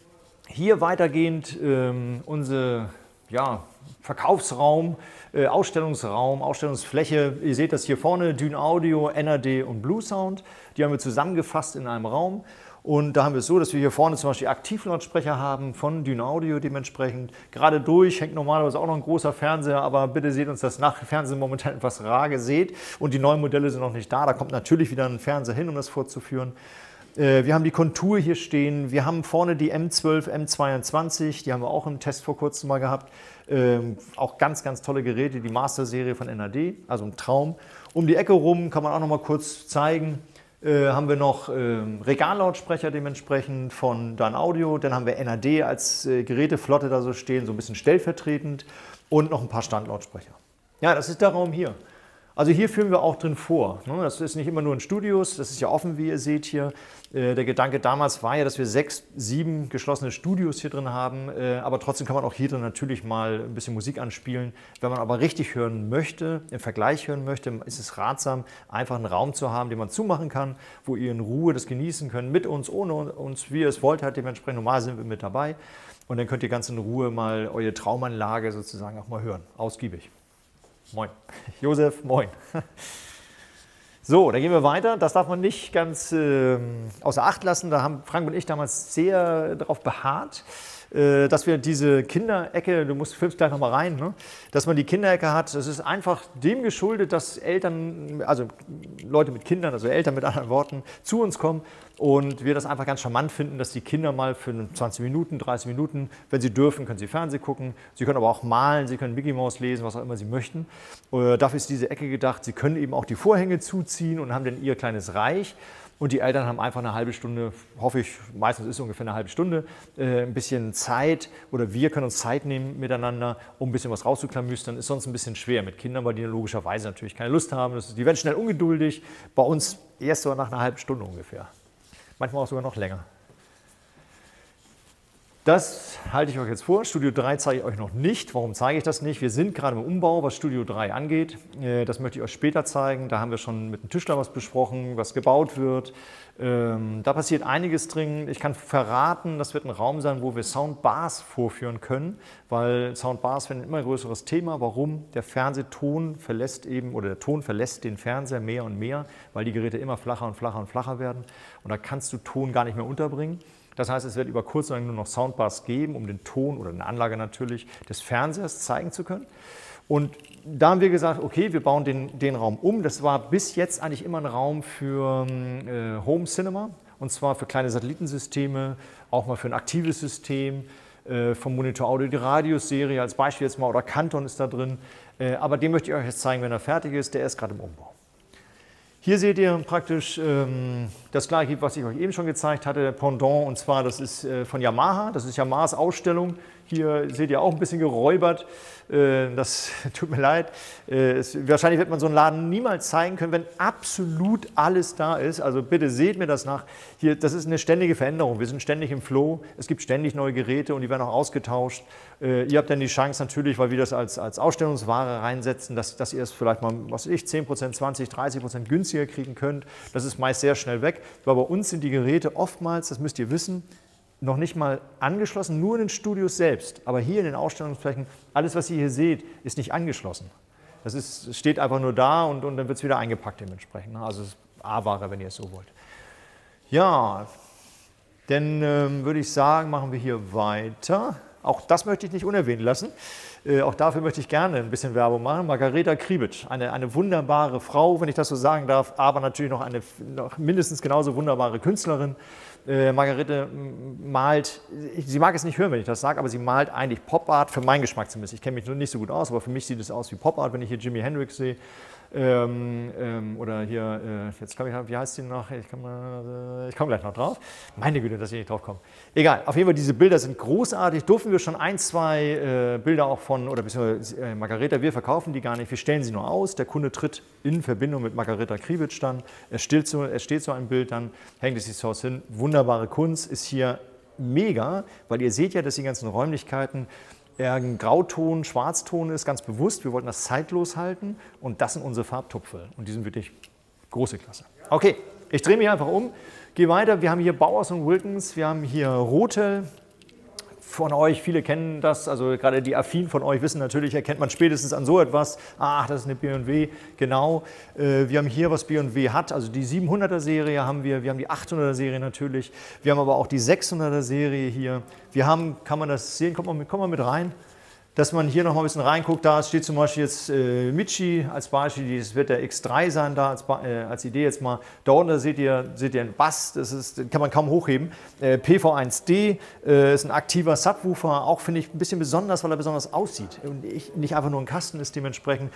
hier weitergehend ähm, unsere ja, Verkaufsraum, äh, Ausstellungsraum, Ausstellungsfläche. Ihr seht das hier vorne, Dyn Audio, N R D und Bluesound. Die haben wir zusammengefasst in einem Raum. Und da haben wir es so, dass wir hier vorne zum Beispiel Aktivlautsprecher haben von Dyn Audio dementsprechend. Gerade durch hängt normalerweise auch noch ein großer Fernseher, aber bitte seht uns das nach. Fernsehen momentan etwas rar gesät und die neuen Modelle sind noch nicht da. Da kommt natürlich wieder ein Fernseher hin, um das vorzuführen. Wir haben die Kontur hier stehen, wir haben vorne die M zwölf, M zweiundzwanzig, die haben wir auch im Test vor kurzem mal gehabt. Ähm, auch ganz, ganz tolle Geräte, die Master-Serie von N R D, also ein Traum. Um die Ecke rum kann man auch noch mal kurz zeigen, äh, haben wir noch äh, Regallautsprecher dementsprechend von Dyn Audio, dann haben wir N R D als äh, Geräteflotte da so stehen, so ein bisschen stellvertretend und noch ein paar Standlautsprecher. Ja, das ist der Raum hier. Also hier führen wir auch drin vor. Das ist nicht immer nur in Studios, das ist ja offen, wie ihr seht hier. Der Gedanke damals war ja, dass wir sechs, sieben geschlossene Studios hier drin haben, aber trotzdem kann man auch hier drin natürlich mal ein bisschen Musik anspielen. Wenn man aber richtig hören möchte, im Vergleich hören möchte, ist es ratsam, einfach einen Raum zu haben, den man zumachen kann, wo ihr in Ruhe das genießen könnt, mit uns, ohne uns, wie ihr es wollt, halt dementsprechend. Normal sind wir mit dabei und dann könnt ihr ganz in Ruhe mal eure Traumanlage sozusagen auch mal hören, ausgiebig. Moin. Josef, moin. So, dann gehen wir weiter. Das darf man nicht ganz äh, außer Acht lassen. Da haben Frank und ich damals sehr darauf beharrt, äh, dass wir diese Kinderecke, du musst filmst gleich nochmal rein, ne? Dass man die Kinderecke hat. Das ist einfach dem geschuldet, dass Eltern, also Leute mit Kindern, also Eltern mit anderen Worten, zu uns kommen und wir das einfach ganz charmant finden, dass die Kinder mal für zwanzig Minuten, dreißig Minuten, wenn sie dürfen, können sie Fernsehen gucken. Sie können aber auch malen, sie können Mickey Mouse lesen, was auch immer sie möchten. Äh, dafür ist diese Ecke gedacht. Sie können eben auch die Vorhänge zuziehen und haben dann ihr kleines Reich. Und die Eltern haben einfach eine halbe Stunde, hoffe ich, meistens ist es ungefähr eine halbe Stunde, äh, ein bisschen Zeit oder wir können uns Zeit nehmen miteinander, um ein bisschen was rauszuklamüstern. Ist sonst ein bisschen schwer mit Kindern, weil die logischerweise natürlich keine Lust haben. Das ist, die werden schnell ungeduldig. Bei uns erst so nach einer halben Stunde ungefähr. Manchmal auch sogar noch länger. Das halte ich euch jetzt vor. Studio drei zeige ich euch noch nicht. Warum zeige ich das nicht? Wir sind gerade im Umbau, was Studio drei angeht. Das möchte ich euch später zeigen. Da haben wir schon mit dem Tischler was besprochen, was gebaut wird. Da passiert einiges dringend. Ich kann verraten, das wird ein Raum sein, wo wir Soundbars vorführen können, weil Soundbars werden ein immer größeres Thema. Warum? Der Fernsehton verlässt eben, oder der Ton verlässt den Fernseher mehr und mehr, weil die Geräte immer flacher und flacher und flacher werden. Und da kannst du Ton gar nicht mehr unterbringen. Das heißt, es wird über kurz oder lang nur noch Soundbars geben, um den Ton oder eine Anlage natürlich des Fernsehers zeigen zu können. Und da haben wir gesagt, okay, wir bauen den, den Raum um. Das war bis jetzt eigentlich immer ein Raum für äh, Home Cinema, und zwar für kleine Satellitensysteme, auch mal für ein aktives System, äh, vom Monitor Audio die Radius-Serie als Beispiel jetzt mal, oder Canton ist da drin. Äh, aber den möchte ich euch jetzt zeigen, wenn er fertig ist. Der ist gerade im Umbau. Hier seht ihr praktisch ähm, das gleiche, was ich euch eben schon gezeigt hatte, Pendant, und zwar das ist äh, von Yamaha, das ist Yamahas Ausstellung. Hier seht ihr auch ein bisschen geräubert, äh, das tut mir leid. Äh, es, wahrscheinlich wird man so einen Laden niemals zeigen können, wenn absolut alles da ist. Also bitte seht mir das nach. Hier, das ist eine ständige Veränderung, wir sind ständig im Flow, es gibt ständig neue Geräte und die werden auch ausgetauscht. Äh, ihr habt dann die Chance natürlich, weil wir das als, als Ausstellungsware reinsetzen, dass, dass ihr es vielleicht mal, was weiß ich, zehn Prozent, zwanzig, dreißig Prozent günstiger kriegen könnt. Das ist meist sehr schnell weg, weil bei uns sind die Geräte oftmals, das müsst ihr wissen, noch nicht mal angeschlossen, nur in den Studios selbst. Aber hier in den Ausstellungsflächen, alles, was ihr hier seht, ist nicht angeschlossen. Das ist, steht einfach nur da und, und dann wird es wieder eingepackt dementsprechend. Also es ist A-Ware, wenn ihr es so wollt. Ja, dann ähm, würde ich sagen, machen wir hier weiter. Auch das möchte ich nicht unerwähnt lassen. Äh, auch dafür möchte ich gerne ein bisschen Werbung machen. Margareta Kribitsch, eine, eine wunderbare Frau, wenn ich das so sagen darf, aber natürlich noch eine noch mindestens genauso wunderbare Künstlerin. Äh, Margarete malt, ich, sie mag es nicht hören, wenn ich das sage, aber sie malt eigentlich Pop-Art, für meinen Geschmack zumindest. Ich kenne mich nicht so gut aus, aber für mich sieht es aus wie Pop-Art, wenn ich hier Jimi Hendrix sehe. Ähm, ähm, oder hier, äh, jetzt komme ich, wie heißt die noch? Ich komme äh, komm gleich noch drauf. Meine Güte, dass ich nicht drauf komme. Egal, auf jeden Fall, diese Bilder sind großartig. Durften wir schon ein, zwei äh, Bilder auch von, oder beziehungsweise äh, Margareta, wir verkaufen die gar nicht, wir stellen sie nur aus. Der Kunde tritt in Verbindung mit Margareta Kribitsch dann. Er steht, so, er steht so ein Bild, dann hängt es sich zu Hause hin. Wunderbare Kunst, ist hier mega, weil ihr seht ja, dass die ganzen Räumlichkeiten eher ein Grauton, Schwarzton ist, ganz bewusst. Wir wollten das zeitlos halten und das sind unsere Farbtupfer und die sind wirklich große Klasse. Okay, ich drehe mich einfach um, gehe weiter. Wir haben hier Bowers und Wilkins, wir haben hier Rotel. Von euch, viele kennen das, also gerade die Affinen von euch wissen natürlich, erkennt man spätestens an so etwas, ach, das ist eine B und W, genau. Äh, wir haben hier, was B und W hat, also die siebenhunderter Serie haben wir, wir haben die achthunderter Serie natürlich, wir haben aber auch die sechshunderter Serie hier. Wir haben, kann man das sehen, kommt mal mit, kommt mal mit rein, dass man hier noch mal ein bisschen reinguckt, da steht zum Beispiel jetzt äh, Michi als Beispiel, das wird der X drei sein da als, äh, als Idee jetzt mal. Da unten seht ihr, seht ihr einen Bass, das ist, kann man kaum hochheben. Äh, P V eins D äh, ist ein aktiver Subwoofer, auch finde ich ein bisschen besonders, weil er besonders aussieht und ich, nicht einfach nur ein Kasten ist dementsprechend.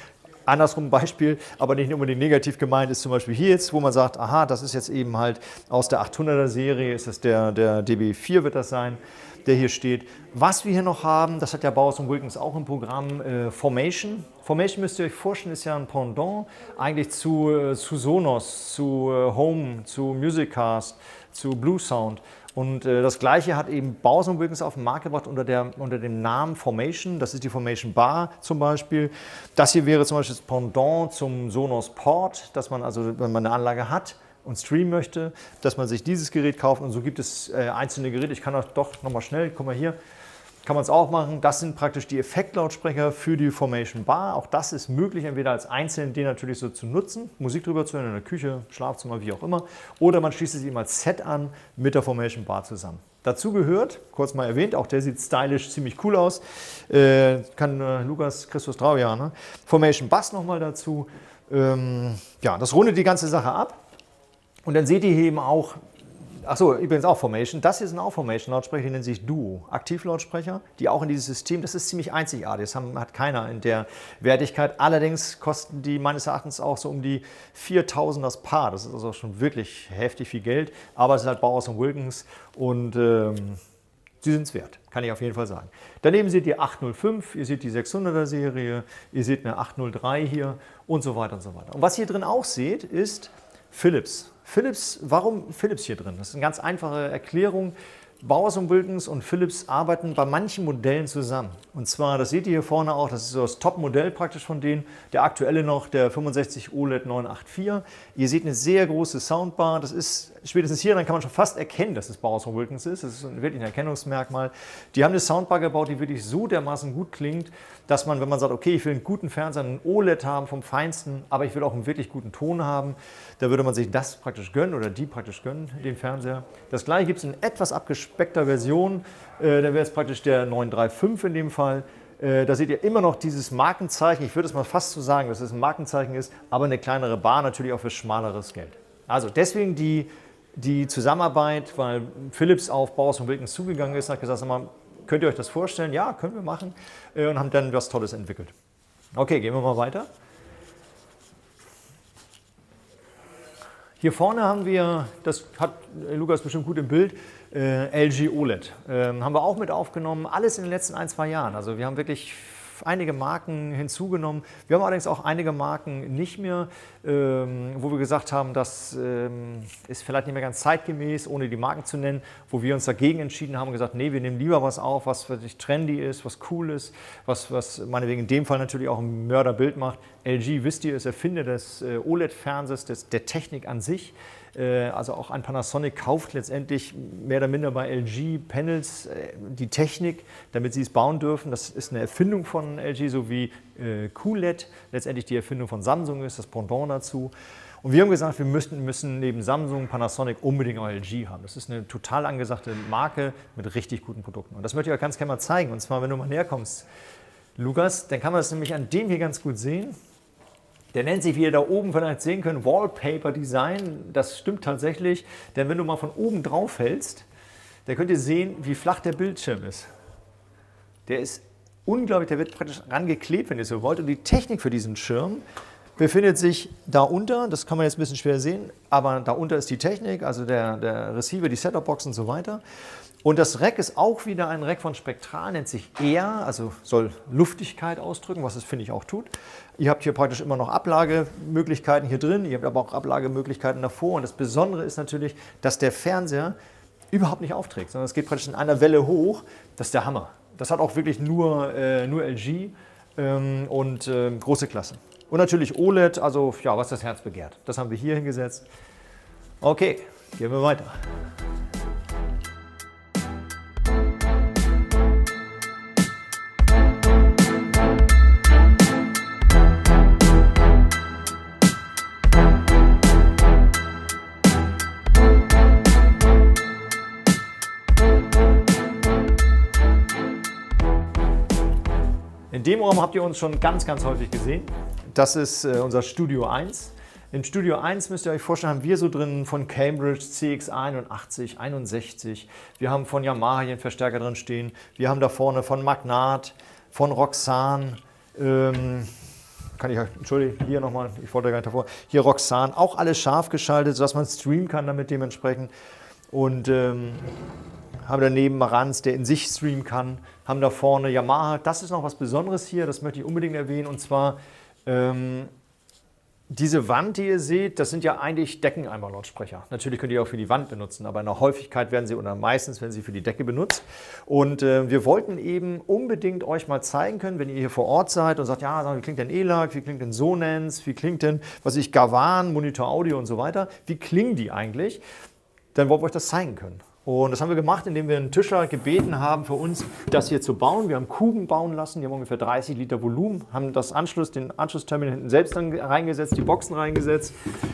Andersrum Beispiel, aber nicht unbedingt negativ gemeint, ist zum Beispiel hier jetzt, wo man sagt, aha, das ist jetzt eben halt aus der achthunderter Serie, ist das der, der D B vier wird das sein, der hier steht. Was wir hier noch haben, das hat ja Bowers und Wilkins auch im Programm, äh, Formation. Formation müsst ihr euch vorstellen, ist ja ein Pendant eigentlich zu, äh, zu Sonos, zu äh, Home, zu Musiccast, zu Blue Sound. Und äh, das Gleiche hat eben Bowers und Wilkins auf den Markt gebracht unter, der, unter dem Namen Formation. Das ist die Formation Bar zum Beispiel. Das hier wäre zum Beispiel das Pendant zum Sonos Port, dass man also, wenn man eine Anlage hat und streamen möchte, dass man sich dieses Gerät kauft. Und so gibt es äh, einzelne Geräte. Ich kann auch doch nochmal schnell, guck mal hier, kann man es auch machen. Das sind praktisch die Effektlautsprecher für die Formation Bar. Auch das ist möglich, entweder als einzelnen den natürlich so zu nutzen, Musik drüber zu hören, in der Küche, Schlafzimmer, wie auch immer. Oder man schließt es ihm als Set an mit der Formation Bar zusammen. Dazu gehört, kurz mal erwähnt, auch der sieht stylisch ziemlich cool aus. Äh, kann äh, Lukas Christus Traujahr, ne? Formation Bass nochmal dazu. Ähm, ja, das rundet die ganze Sache ab. Und dann seht ihr hier eben auch, achso, übrigens auch Formation, das hier sind auch Formation-Lautsprecher, die nennen sich Duo, Aktivlautsprecher, die auch in dieses System, das ist ziemlich einzigartig, das haben, hat keiner in der Wertigkeit. Allerdings kosten die meines Erachtens auch so um die viertausend das Paar, das ist also schon wirklich heftig viel Geld, aber es ist halt Bowers und Wilkins und ähm, sie sind es wert, kann ich auf jeden Fall sagen. Daneben seht ihr acht null fünf, ihr seht die sechshunderter Serie, ihr seht eine acht null drei hier und so weiter und so weiter. Und was ihr drin auch seht, ist Philips. Philips, warum Philips hier drin? Das ist eine ganz einfache Erklärung. Bowers und Wilkins und Philips arbeiten bei manchen Modellen zusammen. Und zwar, das seht ihr hier vorne auch, das ist so das Top-Modell praktisch von denen. Der aktuelle noch, der fünfundsechzig O L E D neun acht vier. Ihr seht eine sehr große Soundbar. Das ist spätestens hier, dann kann man schon fast erkennen, dass es Bowers und Wilkins ist. Das ist wirklich ein Erkennungsmerkmal. Die haben eine Soundbar gebaut, die wirklich so dermaßen gut klingt, dass man, wenn man sagt, okay, ich will einen guten Fernseher, einen O L E D haben vom Feinsten, aber ich will auch einen wirklich guten Ton haben, da würde man sich das praktisch gönnen oder die praktisch gönnen, den Fernseher. Das gleiche gibt es in etwas abgespeckter Version, äh, da wäre es praktisch der neun drei fünf in dem Fall. Äh, da seht ihr immer noch dieses Markenzeichen, ich würde es mal fast so sagen, dass es ein Markenzeichen ist, aber eine kleinere Bar natürlich auch für schmaleres Geld. Also deswegen die, die Zusammenarbeit, weil Philips auf Bowers und Wilkins zugegangen ist und hat gesagt, sag mal, könnt ihr euch das vorstellen? Ja, können wir machen. Und haben dann was Tolles entwickelt. Okay, gehen wir mal weiter. Hier vorne haben wir, das hat Lukas bestimmt gut im Bild, äh, L G O L E D. Ähm, haben wir auch mit aufgenommen, alles in den letzten ein, zwei Jahren. Also wir haben wirklich einige Marken hinzugenommen. Wir haben allerdings auch einige Marken nicht mehr, ähm, wo wir gesagt haben, das ähm, ist vielleicht nicht mehr ganz zeitgemäß, ohne die Marken zu nennen, wo wir uns dagegen entschieden haben und gesagt, nee, wir nehmen lieber was auf, was wirklich trendy ist, was cool ist, was, was meinetwegen in dem Fall natürlich auch ein Mörderbild macht. L G, wisst ihr, ist Erfinder des äh, O L E D-Fernsehers, der Technik an sich. Also auch ein Panasonic kauft letztendlich mehr oder minder bei L G Panels die Technik, damit sie es bauen dürfen. Das ist eine Erfindung von L G, so wie Q L E D letztendlich die Erfindung von Samsung ist, das Pendant dazu. Und wir haben gesagt, wir müssen, müssen neben Samsung, Panasonic unbedingt auch L G haben. Das ist eine total angesagte Marke mit richtig guten Produkten. Und das möchte ich euch ganz gerne mal zeigen. Und zwar, wenn du mal näher kommst, Lukas, dann kann man das nämlich an dem hier ganz gut sehen. Der nennt sich, wie ihr da oben vielleicht sehen könnt, Wallpaper Design. Das stimmt tatsächlich, denn wenn du mal von oben drauf hältst, dann könnt ihr sehen, wie flach der Bildschirm ist. Der ist unglaublich, der wird praktisch rangeklebt, wenn ihr so wollt. Und die Technik für diesen Schirm befindet sich da unter. Das kann man jetzt ein bisschen schwer sehen, aber da unter ist die Technik, also der, der Receiver, die Set-Top-Box und so weiter. Und das Rack ist auch wieder ein Rack von Spektral, nennt sich Air, also soll Luftigkeit ausdrücken, was es, finde ich, auch tut. Ihr habt hier praktisch immer noch Ablagemöglichkeiten hier drin, ihr habt aber auch Ablagemöglichkeiten davor. Und das Besondere ist natürlich, dass der Fernseher überhaupt nicht aufträgt, sondern es geht praktisch in einer Welle hoch. Das ist der Hammer. Das hat auch wirklich nur, äh, nur L G ähm, und äh, große Klasse. Und natürlich O L E D, also ja, was das Herz begehrt. Das haben wir hier hingesetzt. Okay, gehen wir weiter. In dem Raum habt ihr uns schon ganz, ganz häufig gesehen. Das ist äh, unser Studio eins. Im Studio eins müsst ihr euch vorstellen, haben wir so drin von Cambridge C X einundachtzig, einundsechzig. Wir haben von Yamaha hier einen Verstärker drin stehen. Wir haben da vorne von Magnat, von Roxane, ähm, kann ich euch, entschuldige, hier nochmal, ich wollte gar nicht davor, hier Roxanne, auch alles scharf geschaltet, sodass man streamen kann damit dementsprechend. Und ähm, haben daneben Marantz, der in sich streamen kann, haben da vorne Yamaha, das ist noch was Besonderes hier, das möchte ich unbedingt erwähnen, und zwar ähm, diese Wand, die ihr seht, das sind ja eigentlich Deckeneimer-Lautsprecher. Natürlich könnt ihr auch für die Wand benutzen, aber in der Häufigkeit werden sie, oder meistens werden sie für die Decke benutzt. Und äh, wir wollten eben unbedingt euch mal zeigen können, wenn ihr hier vor Ort seid und sagt, ja, wie klingt denn E L A C, wie klingt denn Sonance, wie klingt denn, was ich, Gavan, Monitor Audio und so weiter, wie klingen die eigentlich? Dann wollen wir euch das zeigen können. Und das haben wir gemacht, indem wir einen Tischler gebeten haben, für uns das hier zu bauen. Wir haben Kuben bauen lassen, die haben ungefähr dreißig Liter Volumen, haben das Anschluss, den Anschlussterminal hinten selbst dann reingesetzt, die Boxen reingesetzt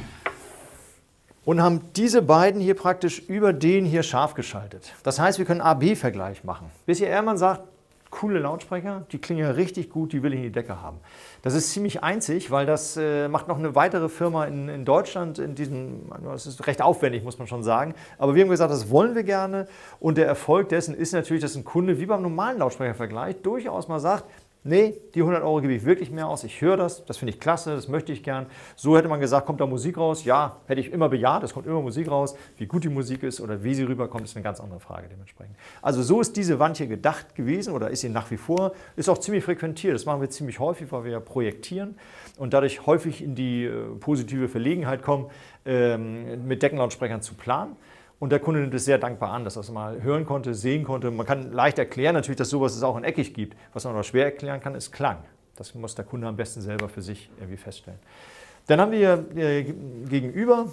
und haben diese beiden hier praktisch über den hier scharf geschaltet. Das heißt, wir können A B Vergleich machen. Bis hier Ehrmann sagt, coole Lautsprecher, die klingen ja richtig gut, die will ich in die Decke haben. Das ist ziemlich einzig, weil das äh, macht noch eine weitere Firma in, in Deutschland, in diesem, das ist recht aufwendig, muss man schon sagen. Aber wir haben gesagt, das wollen wir gerne, und der Erfolg dessen ist natürlich, dass ein Kunde wie beim normalen Lautsprechervergleich durchaus mal sagt, nee, die hundert Euro gebe ich wirklich mehr aus, ich höre das, das finde ich klasse, das möchte ich gern. So hätte man gesagt, kommt da Musik raus? Ja, hätte ich immer bejaht, es kommt immer Musik raus. Wie gut die Musik ist oder wie sie rüberkommt, ist eine ganz andere Frage dementsprechend. Also so ist diese Wand hier gedacht gewesen oder ist sie nach wie vor. Ist auch ziemlich frequentiert, das machen wir ziemlich häufig, weil wir ja projektieren und dadurch häufig in die äh, positive Verlegenheit kommen, ähm, mit Deckenlautsprechern zu planen. Und der Kunde nimmt es sehr dankbar an, dass er es mal hören konnte, sehen konnte. Man kann leicht erklären natürlich, dass sowas es auch in eckig gibt. Was man aber schwer erklären kann, ist Klang. Das muss der Kunde am besten selber für sich irgendwie feststellen. Dann haben wir äh, gegenüber,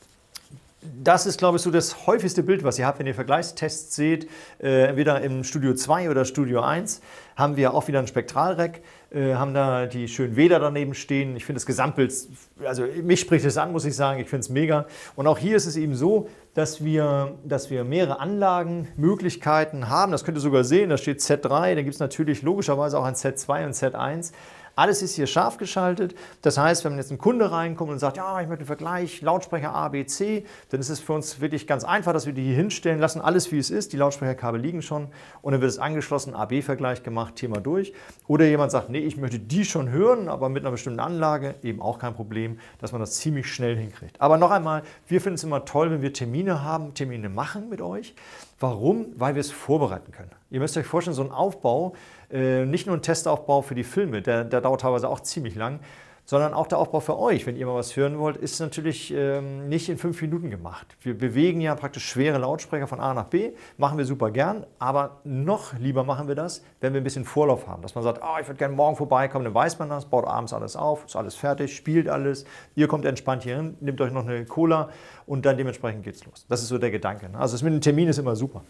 das ist, glaube ich, so das häufigste Bild, was ihr habt, wenn ihr Vergleichstests seht, äh, entweder im Studio zwei oder Studio eins, haben wir auch wieder ein Spektralrack, äh, haben da die schönen Weder daneben stehen. Ich finde das Gesamtbild, also mich spricht es an, muss ich sagen, ich finde es mega. Und auch hier ist es eben so, dass wir, dass wir mehrere Anlagenmöglichkeiten haben. Das könnt ihr sogar sehen, da steht Z drei, da gibt es natürlich logischerweise auch ein Z zwei und Z eins. Alles ist hier scharf geschaltet. Das heißt, wenn jetzt ein Kunde reinkommt und sagt, ja, ich möchte einen Vergleich, Lautsprecher A, B, C, dann ist es für uns wirklich ganz einfach, dass wir die hier hinstellen, lassen alles wie es ist, die Lautsprecherkabel liegen schon und dann wird es angeschlossen, A B Vergleich gemacht, Thema durch. Oder jemand sagt, nee, ich möchte die schon hören, aber mit einer bestimmten Anlage, eben auch kein Problem, dass man das ziemlich schnell hinkriegt. Aber noch einmal, wir finden es immer toll, wenn wir Termine haben, Termine machen mit euch. Warum? Weil wir es vorbereiten können. Ihr müsst euch vorstellen, so ein Aufbau, äh, nicht nur ein Testaufbau für die Filme, der, der dauert teilweise auch ziemlich lang, sondern auch der Aufbau für euch, wenn ihr mal was hören wollt, ist natürlich ähm, nicht in fünf Minuten gemacht. Wir bewegen ja praktisch schwere Lautsprecher von A nach B, machen wir super gern, aber noch lieber machen wir das, wenn wir ein bisschen Vorlauf haben. Dass man sagt, oh, ich würde gerne morgen vorbeikommen, dann weiß man das, baut abends alles auf, ist alles fertig, spielt alles, ihr kommt entspannt hier hin, nehmt euch noch eine Cola und dann dementsprechend geht's los. Das ist so der Gedanke. Also das mit dem Termin ist immer super.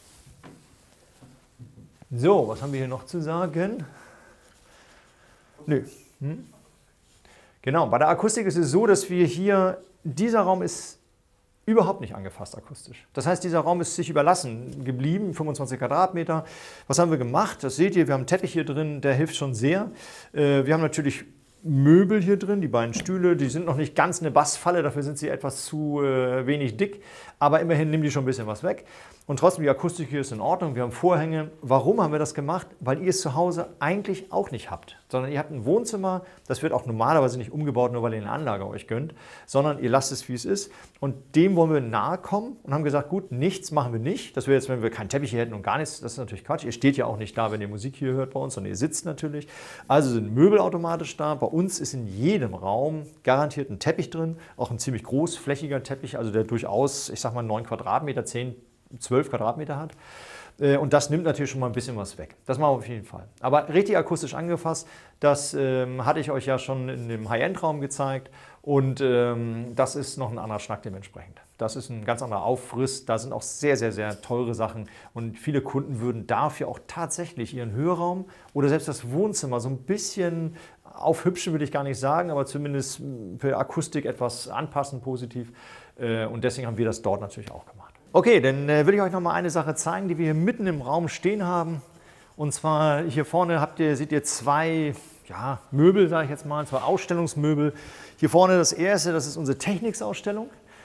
So, was haben wir hier noch zu sagen? Nö. Hm? Genau, bei der Akustik ist es so, dass wir hier, dieser Raum ist überhaupt nicht angefasst akustisch. Das heißt, dieser Raum ist sich überlassen geblieben, fünfundzwanzig Quadratmeter. Was haben wir gemacht? Das seht ihr, wir haben einen Teppich hier drin, der hilft schon sehr. Wir haben natürlich Möbel hier drin, die beiden Stühle, die sind noch nicht ganz eine Bassfalle, dafür sind sie etwas zu äh, wenig dick, aber immerhin nehmen die schon ein bisschen was weg. Und trotzdem, die Akustik hier ist in Ordnung, wir haben Vorhänge. Warum haben wir das gemacht? Weil ihr es zu Hause eigentlich auch nicht habt, sondern ihr habt ein Wohnzimmer, das wird auch normalerweise nicht umgebaut, nur weil ihr eine Anlage euch gönnt, sondern ihr lasst es, wie es ist. Und dem wollen wir nahe kommen und haben gesagt, gut, nichts machen wir nicht. Das wäre jetzt, wenn wir keinen Teppich hier hätten und gar nichts, das ist natürlich Quatsch. Ihr steht ja auch nicht da, wenn ihr Musik hier hört bei uns, sondern ihr sitzt natürlich. Also sind Möbel automatisch da. Bei uns ist in jedem Raum garantiert ein Teppich drin, auch ein ziemlich großflächiger Teppich, also der durchaus, ich sag mal, neun Quadratmeter, zehn, zwölf Quadratmeter hat. Und das nimmt natürlich schon mal ein bisschen was weg. Das machen wir auf jeden Fall. Aber richtig akustisch angefasst, das ähm, hatte ich euch ja schon in dem High-End-Raum gezeigt. Und ähm, das ist noch ein anderer Schnack dementsprechend. Das ist ein ganz anderer Aufriss. Da sind auch sehr, sehr, sehr teure Sachen. Und viele Kunden würden dafür auch tatsächlich ihren Hörraum oder selbst das Wohnzimmer so ein bisschen aufhübschen, würde ich gar nicht sagen, aber zumindest für Akustik etwas anpassen, positiv. Und deswegen haben wir das dort natürlich auch gemacht. Okay, dann äh, will ich euch noch mal eine Sache zeigen, die wir hier mitten im Raum stehen haben. Und zwar hier vorne habt ihr, seht ihr zwei ja, Möbel, sage ich jetzt mal, zwei Ausstellungsmöbel. Hier vorne das erste, das ist unsere Technics-Ausstellung.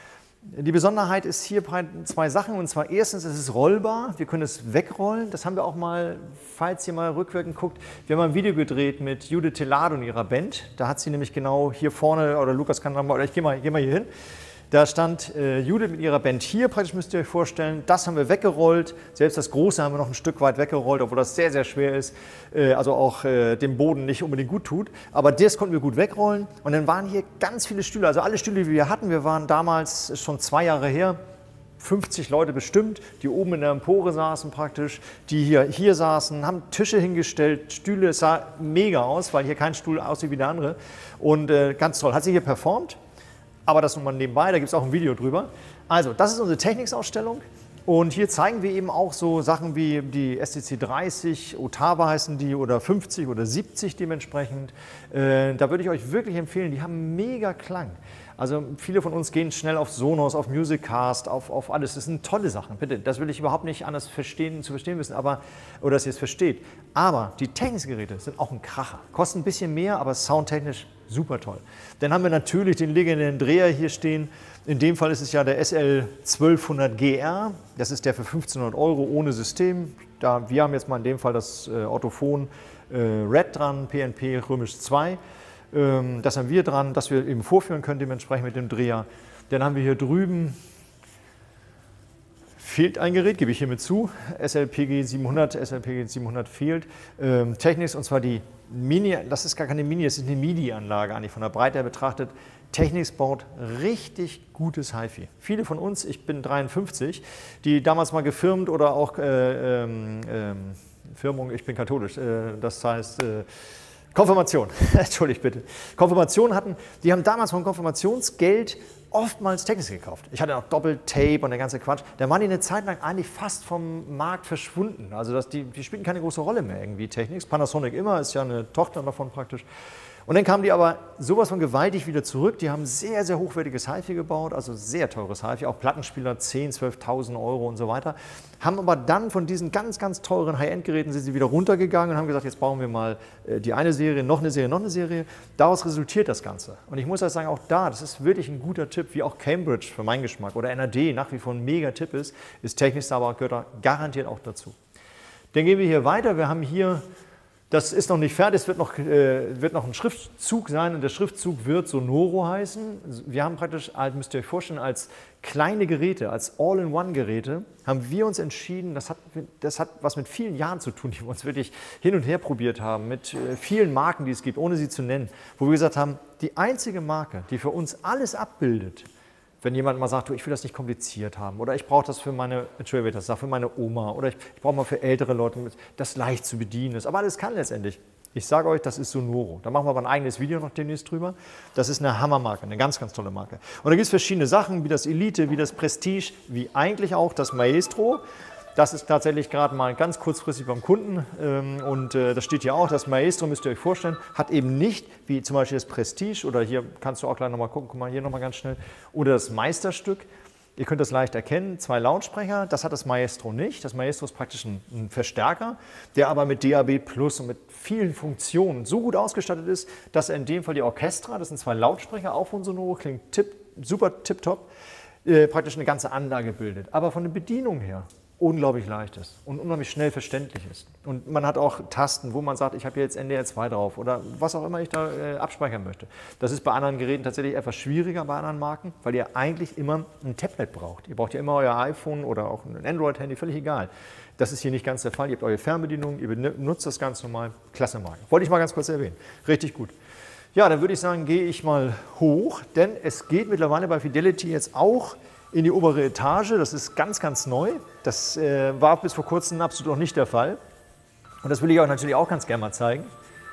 Die Besonderheit ist hier zwei Sachen, und zwar erstens, es ist rollbar, wir können es wegrollen. Das haben wir auch mal, falls ihr mal rückwirkend guckt, wir haben mal ein Video gedreht mit Judith Telado und ihrer Band. Da hat sie nämlich genau hier vorne, oder Lukas kann dann mal, oder ich gehe mal, geh mal hier hin. Da stand äh, Judith mit ihrer Band hier, praktisch müsst ihr euch vorstellen. Das haben wir weggerollt. Selbst das Große haben wir noch ein Stück weit weggerollt, obwohl das sehr, sehr schwer ist. Äh, also auch äh, dem Boden nicht unbedingt gut tut. Aber das konnten wir gut wegrollen. Und dann waren hier ganz viele Stühle. Also alle Stühle, die wir hatten, wir waren damals schon zwei Jahre her, fünfzig Leute bestimmt, die oben in der Empore saßen praktisch, die hier, hier saßen, haben Tische hingestellt, Stühle. Es sah mega aus, weil hier kein Stuhl aussieht wie der andere. Und äh, ganz toll. Hat sie hier performt. Aber das nun mal nebenbei, da gibt es auch ein Video drüber. Also, das ist unsere Technics-Ausstellung. Und hier zeigen wir eben auch so Sachen wie die S T C dreißig, Ottava heißen die, oder fünfzig oder siebzig dementsprechend. Äh, da würde ich euch wirklich empfehlen, die haben mega Klang. Also viele von uns gehen schnell auf Sonos, auf Musiccast, auf, auf alles. Das sind tolle Sachen, bitte. Das will ich überhaupt nicht anders verstehen, zu verstehen wissen, aber, oder dass ihr es versteht. Aber die Technics-Geräte sind auch ein Kracher. Kosten ein bisschen mehr, aber soundtechnisch super toll. Dann haben wir natürlich den legendären Dreher hier stehen. In dem Fall ist es ja der S L zwölfhundert G R. Das ist der für fünfzehnhundert Euro ohne System. Da, wir haben jetzt mal in dem Fall das äh, Orthophon äh, Red dran, P N P Römisch zwei. Ähm, das haben wir dran, dass wir eben vorführen können, dementsprechend mit dem Dreher. Dann haben wir hier drüben, fehlt ein Gerät, gebe ich hiermit zu, S L P G siebenhundert, S L P G siebenhundert fehlt. Ähm, Technics, und zwar die Mini, das ist gar keine Mini, das ist eine MIDI-Anlage eigentlich von der Breite her betrachtet. Technics baut richtig gutes Hi-Fi. Viele von uns, ich bin dreiundfünfzig, die damals mal gefirmt oder auch äh, ähm, ähm, Firmung, ich bin katholisch, äh, das heißt äh, Konfirmation, entschuldigt bitte, Konfirmation hatten, die haben damals von Konfirmationsgeld oftmals Technics gekauft. Ich hatte auch Doppeltape und der ganze Quatsch. Da waren die eine Zeit lang eigentlich fast vom Markt verschwunden. Also das, die, die spielten keine große Rolle mehr irgendwie, Technics. Panasonic immer, ist ja eine Tochter davon praktisch. Und dann kamen die aber sowas von gewaltig wieder zurück. Die haben sehr, sehr hochwertiges Hi-Fi gebaut, also sehr teures Hi-Fi, auch Plattenspieler zehntausend, zwölftausend Euro und so weiter. Haben aber dann von diesen ganz, ganz teuren High-End-Geräten sind sie wieder runtergegangen und haben gesagt, jetzt bauen wir mal die eine Serie, noch eine Serie, noch eine Serie. Daraus resultiert das Ganze. Und ich muss euch sagen, auch da, das ist wirklich ein guter Tipp, wie auch Cambridge für meinen Geschmack oder N R D nach wie vor ein mega Tipp ist, ist Technics, aber gehört da garantiert auch dazu. Dann gehen wir hier weiter. Wir haben hier, das ist noch nicht fertig, es wird noch, äh, wird noch ein Schriftzug sein und der Schriftzug wird Sonoro heißen. Wir haben praktisch, müsst ihr euch vorstellen, als kleine Geräte, als All-in-One-Geräte, haben wir uns entschieden, das hat, das hat was mit vielen Jahren zu tun, die wir uns wirklich hin und her probiert haben, mit äh, vielen Marken, die es gibt, ohne sie zu nennen, wo wir gesagt haben, die einzige Marke, die für uns alles abbildet, wenn jemand mal sagt, du, ich will das nicht kompliziert haben oder ich brauche das für meine, Entschuldigung, das für meine Oma oder ich, ich brauche mal für ältere Leute, das leicht zu bedienen ist. Aber alles kann letztendlich. Ich sage euch, das ist Sonoro. Da machen wir aber ein eigenes Video noch demnächst drüber. Das ist eine Hammermarke, eine ganz, ganz tolle Marke. Und da gibt es verschiedene Sachen, wie das Elite, wie das Prestige, wie eigentlich auch das Maestro. Das ist tatsächlich gerade mal ganz kurzfristig beim Kunden und das steht hier auch, das Maestro, müsst ihr euch vorstellen, hat eben nicht, wie zum Beispiel das Prestige oder hier kannst du auch gleich nochmal gucken, guck mal hier nochmal ganz schnell, oder das Meisterstück. Ihr könnt das leicht erkennen, zwei Lautsprecher, das hat das Maestro nicht. Das Maestro ist praktisch ein, ein Verstärker, der aber mit D A B Plus und mit vielen Funktionen so gut ausgestattet ist, dass er in dem Fall die Orchestra, das sind zwei Lautsprecher, auch von Sonoro, klingt tipp, super tipptopp, äh, praktisch eine ganze Anlage bildet. Aber von der Bedienung her unglaublich leicht ist und unheimlich schnell verständlich ist. Und man hat auch Tasten, wo man sagt, ich habe hier jetzt N D R zwei drauf oder was auch immer ich da äh, abspeichern möchte. Das ist bei anderen Geräten tatsächlich etwas schwieriger, bei anderen Marken, weil ihr eigentlich immer ein Tablet braucht. Ihr braucht ja immer euer iPhone oder auch ein Android-Handy, völlig egal. Das ist hier nicht ganz der Fall. Ihr habt eure Fernbedienung, ihr benutzt das ganz normal. Klasse Marke. Wollte ich mal ganz kurz erwähnen. Richtig gut. Ja, dann würde ich sagen, gehe ich mal hoch, denn es geht mittlerweile bei Fidelity jetzt auch in die obere Etage. Das ist ganz, ganz neu. Das äh, war bis vor kurzem absolut noch nicht der Fall. Und das will ich euch natürlich auch ganz gerne mal zeigen.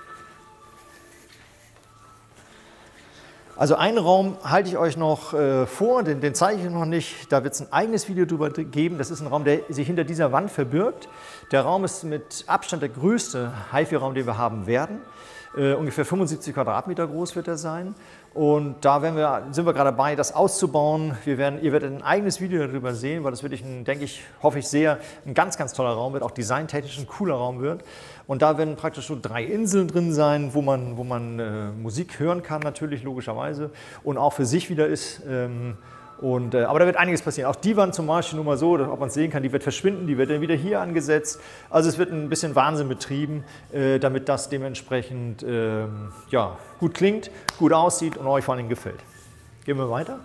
Also einen Raum halte ich euch noch äh, vor, den, den zeige ich noch nicht. Da wird es ein eigenes Video drüber geben. Das ist ein Raum, der sich hinter dieser Wand verbirgt. Der Raum ist mit Abstand der größte Hi-Fi-Raum, den wir haben werden. Äh, ungefähr fünfundsiebzig Quadratmeter groß wird er sein. Und da werden wir, sind wir gerade dabei, das auszubauen. Wir werden, ihr werdet ein eigenes Video darüber sehen, weil das wirklich, ein, denke ich, hoffe ich sehr, ein ganz, ganz toller Raum wird, auch designtechnisch ein cooler Raum wird. Und da werden praktisch so drei Inseln drin sein, wo man, wo man äh, Musik hören kann, natürlich, logischerweise. Und auch für sich wieder ist. Ähm, Und, äh, aber da wird einiges passieren. Auch die Wand zum Beispiel, nur mal so, dass, ob man es sehen kann, die wird verschwinden, die wird dann wieder hier angesetzt. Also es wird ein bisschen Wahnsinn betrieben, äh, damit das dementsprechend äh, ja, gut klingt, gut aussieht und euch vor allem gefällt. Gehen wir weiter.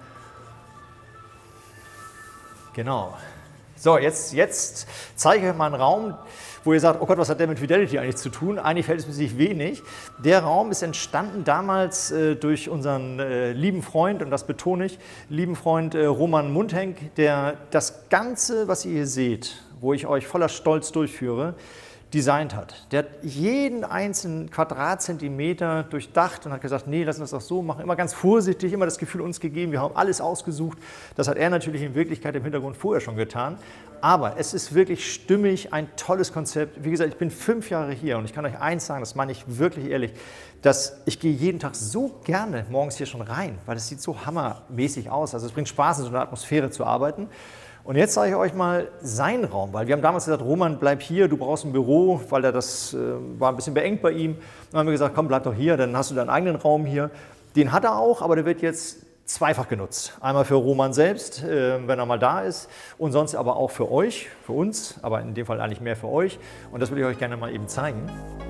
Genau. So, jetzt, jetzt zeige ich euch mal einen Raum, wo ihr sagt, oh Gott, was hat der mit Fidelity eigentlich zu tun? Eigentlich fällt es mir sich wenig. Der Raum ist entstanden damals äh, durch unseren äh, lieben Freund, und das betone ich, lieben Freund äh, Roman Mundhenk, der das Ganze, was ihr hier seht, wo ich euch voller Stolz durchführe, designt hat. Der hat jeden einzelnen Quadratzentimeter durchdacht und hat gesagt, nee, lass uns das auch so machen. Immer ganz vorsichtig, immer das Gefühl uns gegeben, wir haben alles ausgesucht. Das hat er natürlich in Wirklichkeit im Hintergrund vorher schon getan. Aber es ist wirklich stimmig, ein tolles Konzept. Wie gesagt, ich bin fünf Jahre hier und ich kann euch eins sagen, das meine ich wirklich ehrlich, dass ich gehe jeden Tag so gerne morgens hier schon rein, weil es sieht so hammermäßig aus. Also es bringt Spaß, in so einer Atmosphäre zu arbeiten. Und jetzt zeige ich euch mal seinen Raum, weil wir haben damals gesagt, Roman, bleib hier, du brauchst ein Büro, weil er das äh, war ein bisschen beengt bei ihm. Dann haben wir gesagt, komm, bleib doch hier, dann hast du deinen eigenen Raum hier. Den hat er auch, aber der wird jetzt zweifach genutzt. Einmal für Roman selbst, äh, wenn er mal da ist, und sonst aber auch für euch, für uns, aber in dem Fall eigentlich mehr für euch. Und das will ich euch gerne mal eben zeigen.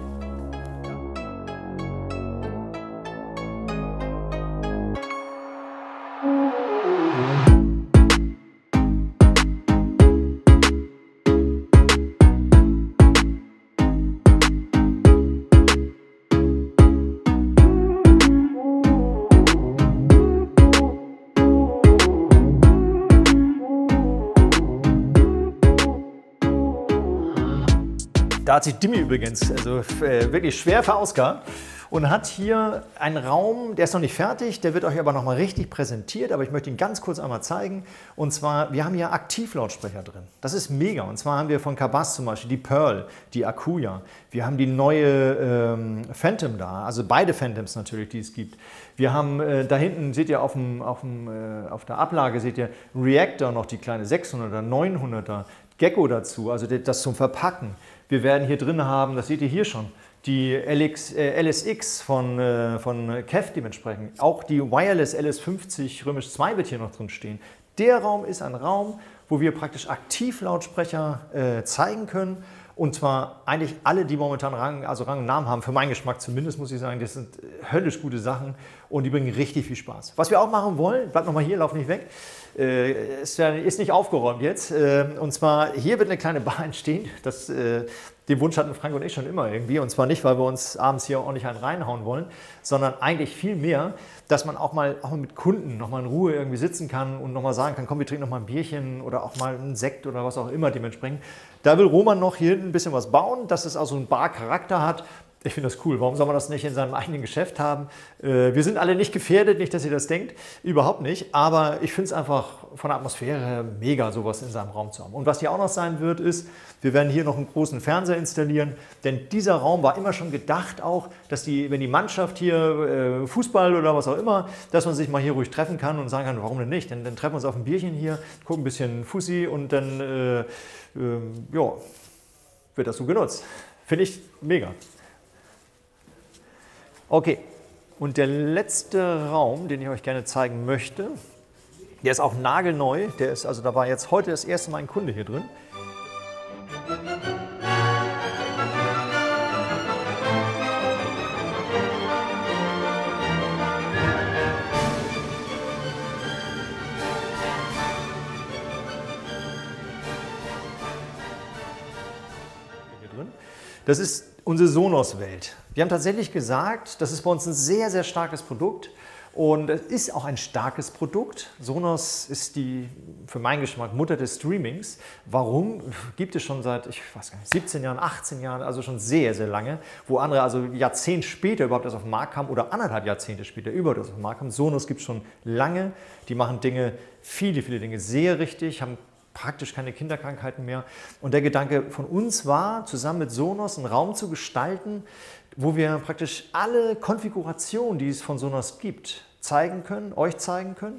Da hat sich Dimi übrigens also, äh, wirklich schwer verausgabt und hat hier einen Raum, der ist noch nicht fertig, der wird euch aber noch mal richtig präsentiert, aber ich möchte ihn ganz kurz einmal zeigen. Und zwar, wir haben hier Aktivlautsprecher drin. Das ist mega. Und zwar haben wir von Cabas zum Beispiel die Pearl, die Akuya. Wir haben die neue ähm, Phantom da, also beide Phantoms natürlich, die es gibt. Wir haben äh, da hinten, seht ihr auf, dem, auf, dem, äh, auf der Ablage, seht ihr Reactor noch, die kleine sechshunderter, neunhunderter, Gecko dazu, also das zum Verpacken. Wir werden hier drin haben, das seht ihr hier schon, die L X, äh, L S X von, äh, von Kev dementsprechend. Auch die Wireless L S fünfzig Römisch zwei wird hier noch drin stehen. Der Raum ist ein Raum, wo wir praktisch Aktivlautsprecher äh, zeigen können. Und zwar eigentlich alle, die momentan Rang, also Rang und Namen haben, für meinen Geschmack zumindest, muss ich sagen, das sind höllisch gute Sachen und die bringen richtig viel Spaß. Was wir auch machen wollen, bleibt nochmal hier, lauf nicht weg, äh, ist, ja, ist nicht aufgeräumt jetzt. Äh, und zwar, hier wird eine kleine Bar entstehen. Das, äh, den Wunsch hatten Frank und ich schon immer irgendwie. Und zwar nicht, weil wir uns abends hier ordentlich einen reinhauen wollen, sondern eigentlich viel mehr, dass man auch mal, auch mal mit Kunden noch mal in Ruhe irgendwie sitzen kann und noch mal sagen kann, komm, wir trinken noch mal ein Bierchen oder auch mal einen Sekt oder was auch immer dementsprechend. Da will Roman noch hier hinten ein bisschen was bauen, dass es also einen Bar-Charakter hat. Ich finde das cool. Warum soll man das nicht in seinem eigenen Geschäft haben? Wir sind alle nicht gefährdet, nicht, dass ihr das denkt. Überhaupt nicht. Aber ich finde es einfach von der Atmosphäre mega, sowas in seinem Raum zu haben. Und was hier auch noch sein wird, ist, wir werden hier noch einen großen Fernseher installieren. Denn dieser Raum war immer schon gedacht auch, dass die, wenn die Mannschaft hier Fußball oder was auch immer, dass man sich mal hier ruhig treffen kann und sagen kann, warum denn nicht? Denn dann treffen wir uns auf ein Bierchen hier, gucken ein bisschen Fussi und dann äh, äh, ja, wird das so genutzt. Finde ich mega. Okay, und der letzte Raum, den ich euch gerne zeigen möchte, der ist auch nagelneu. Der ist, also da war jetzt heute das erste Mal ein Kunde hier drin. Hier drin. Das ist unsere Sonos-Welt. Wir haben tatsächlich gesagt, das ist bei uns ein sehr, sehr starkes Produkt und es ist auch ein starkes Produkt. Sonos ist die, für meinen Geschmack, Mutter des Streamings. Warum? Gibt es schon seit, ich weiß gar nicht, siebzehn Jahren, achtzehn Jahren, also schon sehr, sehr lange, wo andere also Jahrzehnte später überhaupt erst auf den Markt kamen oder anderthalb Jahrzehnte später überhaupt erst auf den Markt kamen. Sonos gibt es schon lange, die machen Dinge, viele, viele Dinge sehr richtig, haben praktisch keine Kinderkrankheiten mehr. Und der Gedanke von uns war, zusammen mit Sonos einen Raum zu gestalten, wo wir praktisch alle Konfigurationen, die es von Sonos gibt, zeigen können, euch zeigen können.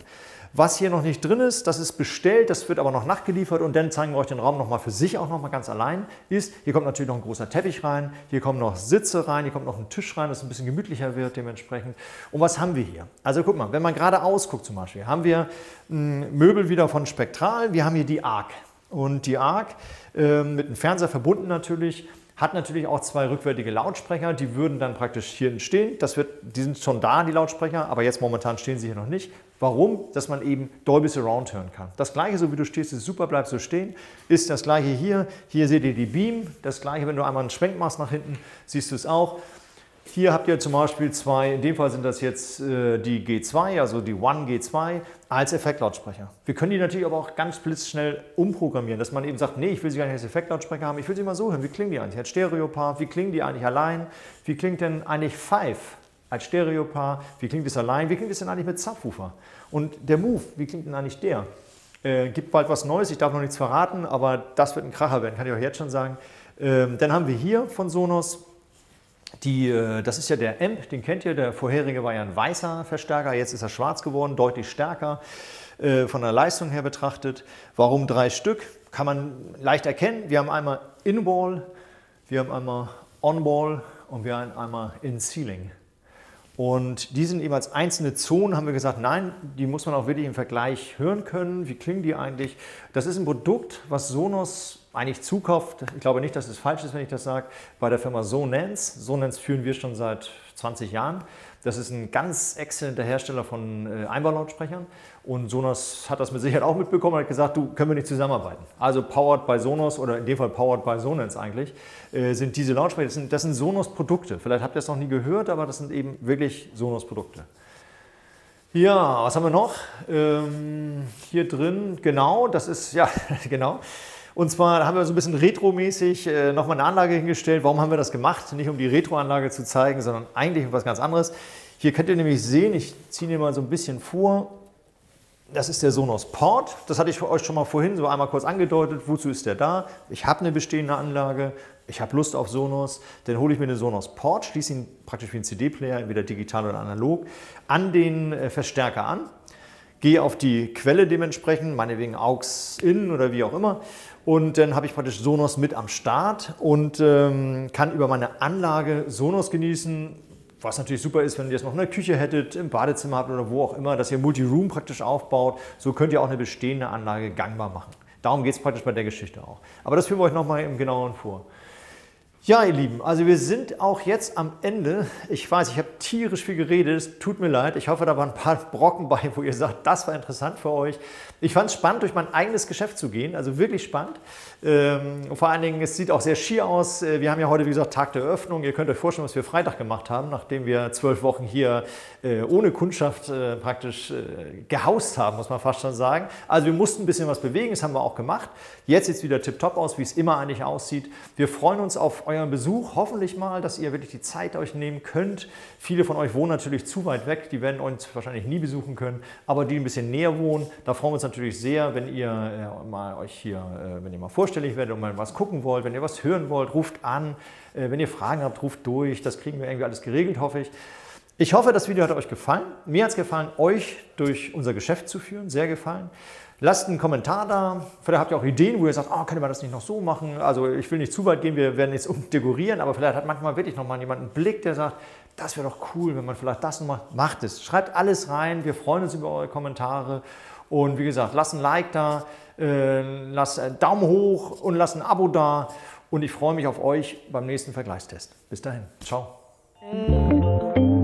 Was hier noch nicht drin ist, das ist bestellt, das wird aber noch nachgeliefert und dann zeigen wir euch den Raum nochmal für sich auch nochmal ganz allein ist. Hier kommt natürlich noch ein großer Teppich rein, hier kommen noch Sitze rein, hier kommt noch ein Tisch rein, dass es ein bisschen gemütlicher wird dementsprechend. Und was haben wir hier? Also guck mal, wenn man geradeaus guckt zum Beispiel, haben wir ein Möbel wieder von Spektral, wir haben hier die Arc. Und die Arc, äh, mit einem Fernseher verbunden natürlich, hat natürlich auch zwei rückwärtige Lautsprecher, die würden dann praktisch hier entstehen. Das wird, die sind schon da, die Lautsprecher, aber jetzt momentan stehen sie hier noch nicht. Warum? Dass man eben Dolby Surround hören kann. Das gleiche, so wie du stehst, ist super, bleib so stehen, ist das gleiche hier. Hier seht ihr die Beam, das gleiche, wenn du einmal einen Schwenk machst nach hinten, siehst du es auch. Hier habt ihr zum Beispiel zwei, in dem Fall sind das jetzt äh, die G zwei, also die One G zwei, als Effektlautsprecher. Wir können die natürlich aber auch ganz blitzschnell umprogrammieren, dass man eben sagt, nee, ich will sie gar nicht als Effektlautsprecher haben, ich will sie mal so hören. Wie klingen die eigentlich als Stereopaar? Wie klingen die eigentlich allein? Wie klingt denn eigentlich Five als Stereopaar? Wie klingt es allein? Wie klingt es denn eigentlich mit Subwoofer? Und der Move, wie klingt denn eigentlich der? Äh, gibt bald was Neues, ich darf noch nichts verraten, aber das wird ein Kracher werden, kann ich euch jetzt schon sagen. Ähm, dann haben wir hier von Sonos, Die, das ist ja der Amp, den kennt ihr, der vorherige war ja ein weißer Verstärker, jetzt ist er schwarz geworden, deutlich stärker von der Leistung her betrachtet. Warum drei Stück? Kann man leicht erkennen. Wir haben einmal In-Wall, wir haben einmal On-Wall und wir haben einmal In-Ceiling. Und die sind eben als einzelne Zonen, haben wir gesagt, nein, die muss man auch wirklich im Vergleich hören können. Wie klingen die eigentlich? Das ist ein Produkt, was Sonos eigentlich zukauft. Ich glaube nicht, dass es falsch ist, wenn ich das sage, bei der Firma Sonance. Sonance führen wir schon seit zwanzig Jahren. Das ist ein ganz exzellenter Hersteller von äh, Einbaulautsprechern. Und Sonos hat das mit Sicherheit auch mitbekommen und hat gesagt, du, können wir nicht zusammenarbeiten. Also powered by Sonos oder in dem Fall powered by Sonance eigentlich, äh, sind diese Lautsprecher, das sind, das sind Sonos-Produkte. Vielleicht habt ihr es noch nie gehört, aber das sind eben wirklich Sonos-Produkte. Ja, was haben wir noch? Ähm, hier drin, genau, das ist, ja, genau. Und zwar haben wir so ein bisschen retromäßig äh, nochmal eine Anlage hingestellt. Warum haben wir das gemacht? Nicht um die Retro-Anlage zu zeigen, sondern eigentlich etwas ganz anderes. Hier könnt ihr nämlich sehen, ich ziehe hier mal so ein bisschen vor, das ist der Sonos Port. Das hatte ich euch schon mal vorhin so einmal kurz angedeutet. Wozu ist der da? Ich habe eine bestehende Anlage, ich habe Lust auf Sonos, dann hole ich mir den Sonos Port, schließe ihn praktisch wie ein C D-Player, entweder digital oder analog, an den äh, Verstärker an, gehe auf die Quelle dementsprechend, meinetwegen A U X in oder wie auch immer. Und dann habe ich praktisch Sonos mit am Start und ähm, kann über meine Anlage Sonos genießen, was natürlich super ist, wenn ihr es noch in der Küche hättet, im Badezimmer habt oder wo auch immer, dass ihr Multi-Room praktisch aufbaut. So könnt ihr auch eine bestehende Anlage gangbar machen. Darum geht es praktisch bei der Geschichte auch. Aber das führen wir euch nochmal im Genaueren vor. Ja, ihr Lieben, also wir sind auch jetzt am Ende. Ich weiß, ich habe tierisch viel geredet, es tut mir leid. Ich hoffe, da waren ein paar Brocken bei, wo ihr sagt, das war interessant für euch. Ich fand es spannend, durch mein eigenes Geschäft zu gehen, also wirklich spannend. Ähm, vor allen Dingen, es sieht auch sehr schier aus. Wir haben ja heute, wie gesagt, Tag der Eröffnung. Ihr könnt euch vorstellen, was wir Freitag gemacht haben, nachdem wir zwölf Wochen hier äh, ohne Kundschaft äh, praktisch äh, gehaust haben, muss man fast schon sagen. Also wir mussten ein bisschen was bewegen, das haben wir auch gemacht. Jetzt sieht es wieder tipptopp aus, wie es immer eigentlich aussieht. Wir freuen uns auf euren Besuch, hoffentlich mal, dass ihr wirklich die Zeit euch nehmen könnt. Viele von euch wohnen natürlich zu weit weg, die werden uns wahrscheinlich nie besuchen können, aber die ein bisschen näher wohnen, da freuen wir uns natürlich sehr, wenn ihr äh, mal euch hier, äh, wenn ihr mal vorstellig werdet und mal was gucken wollt, wenn ihr was hören wollt, ruft an, äh, wenn ihr Fragen habt, ruft durch, das kriegen wir irgendwie alles geregelt, hoffe ich. Ich hoffe, das Video hat euch gefallen. Mir hat es gefallen, euch durch unser Geschäft zu führen, sehr gefallen. Lasst einen Kommentar da, vielleicht habt ihr auch Ideen, wo ihr sagt, oh, könnte man das nicht noch so machen? Also ich will nicht zu weit gehen, wir werden jetzt umdekorieren, aber vielleicht hat manchmal wirklich noch mal jemand einen Blick, der sagt, das wäre doch cool, wenn man vielleicht das noch macht. Macht es, schreibt alles rein, wir freuen uns über eure Kommentare und wie gesagt, lasst ein Like da, äh, lasst einen Daumen hoch und lasst ein Abo da und ich freue mich auf euch beim nächsten Vergleichstest. Bis dahin, ciao.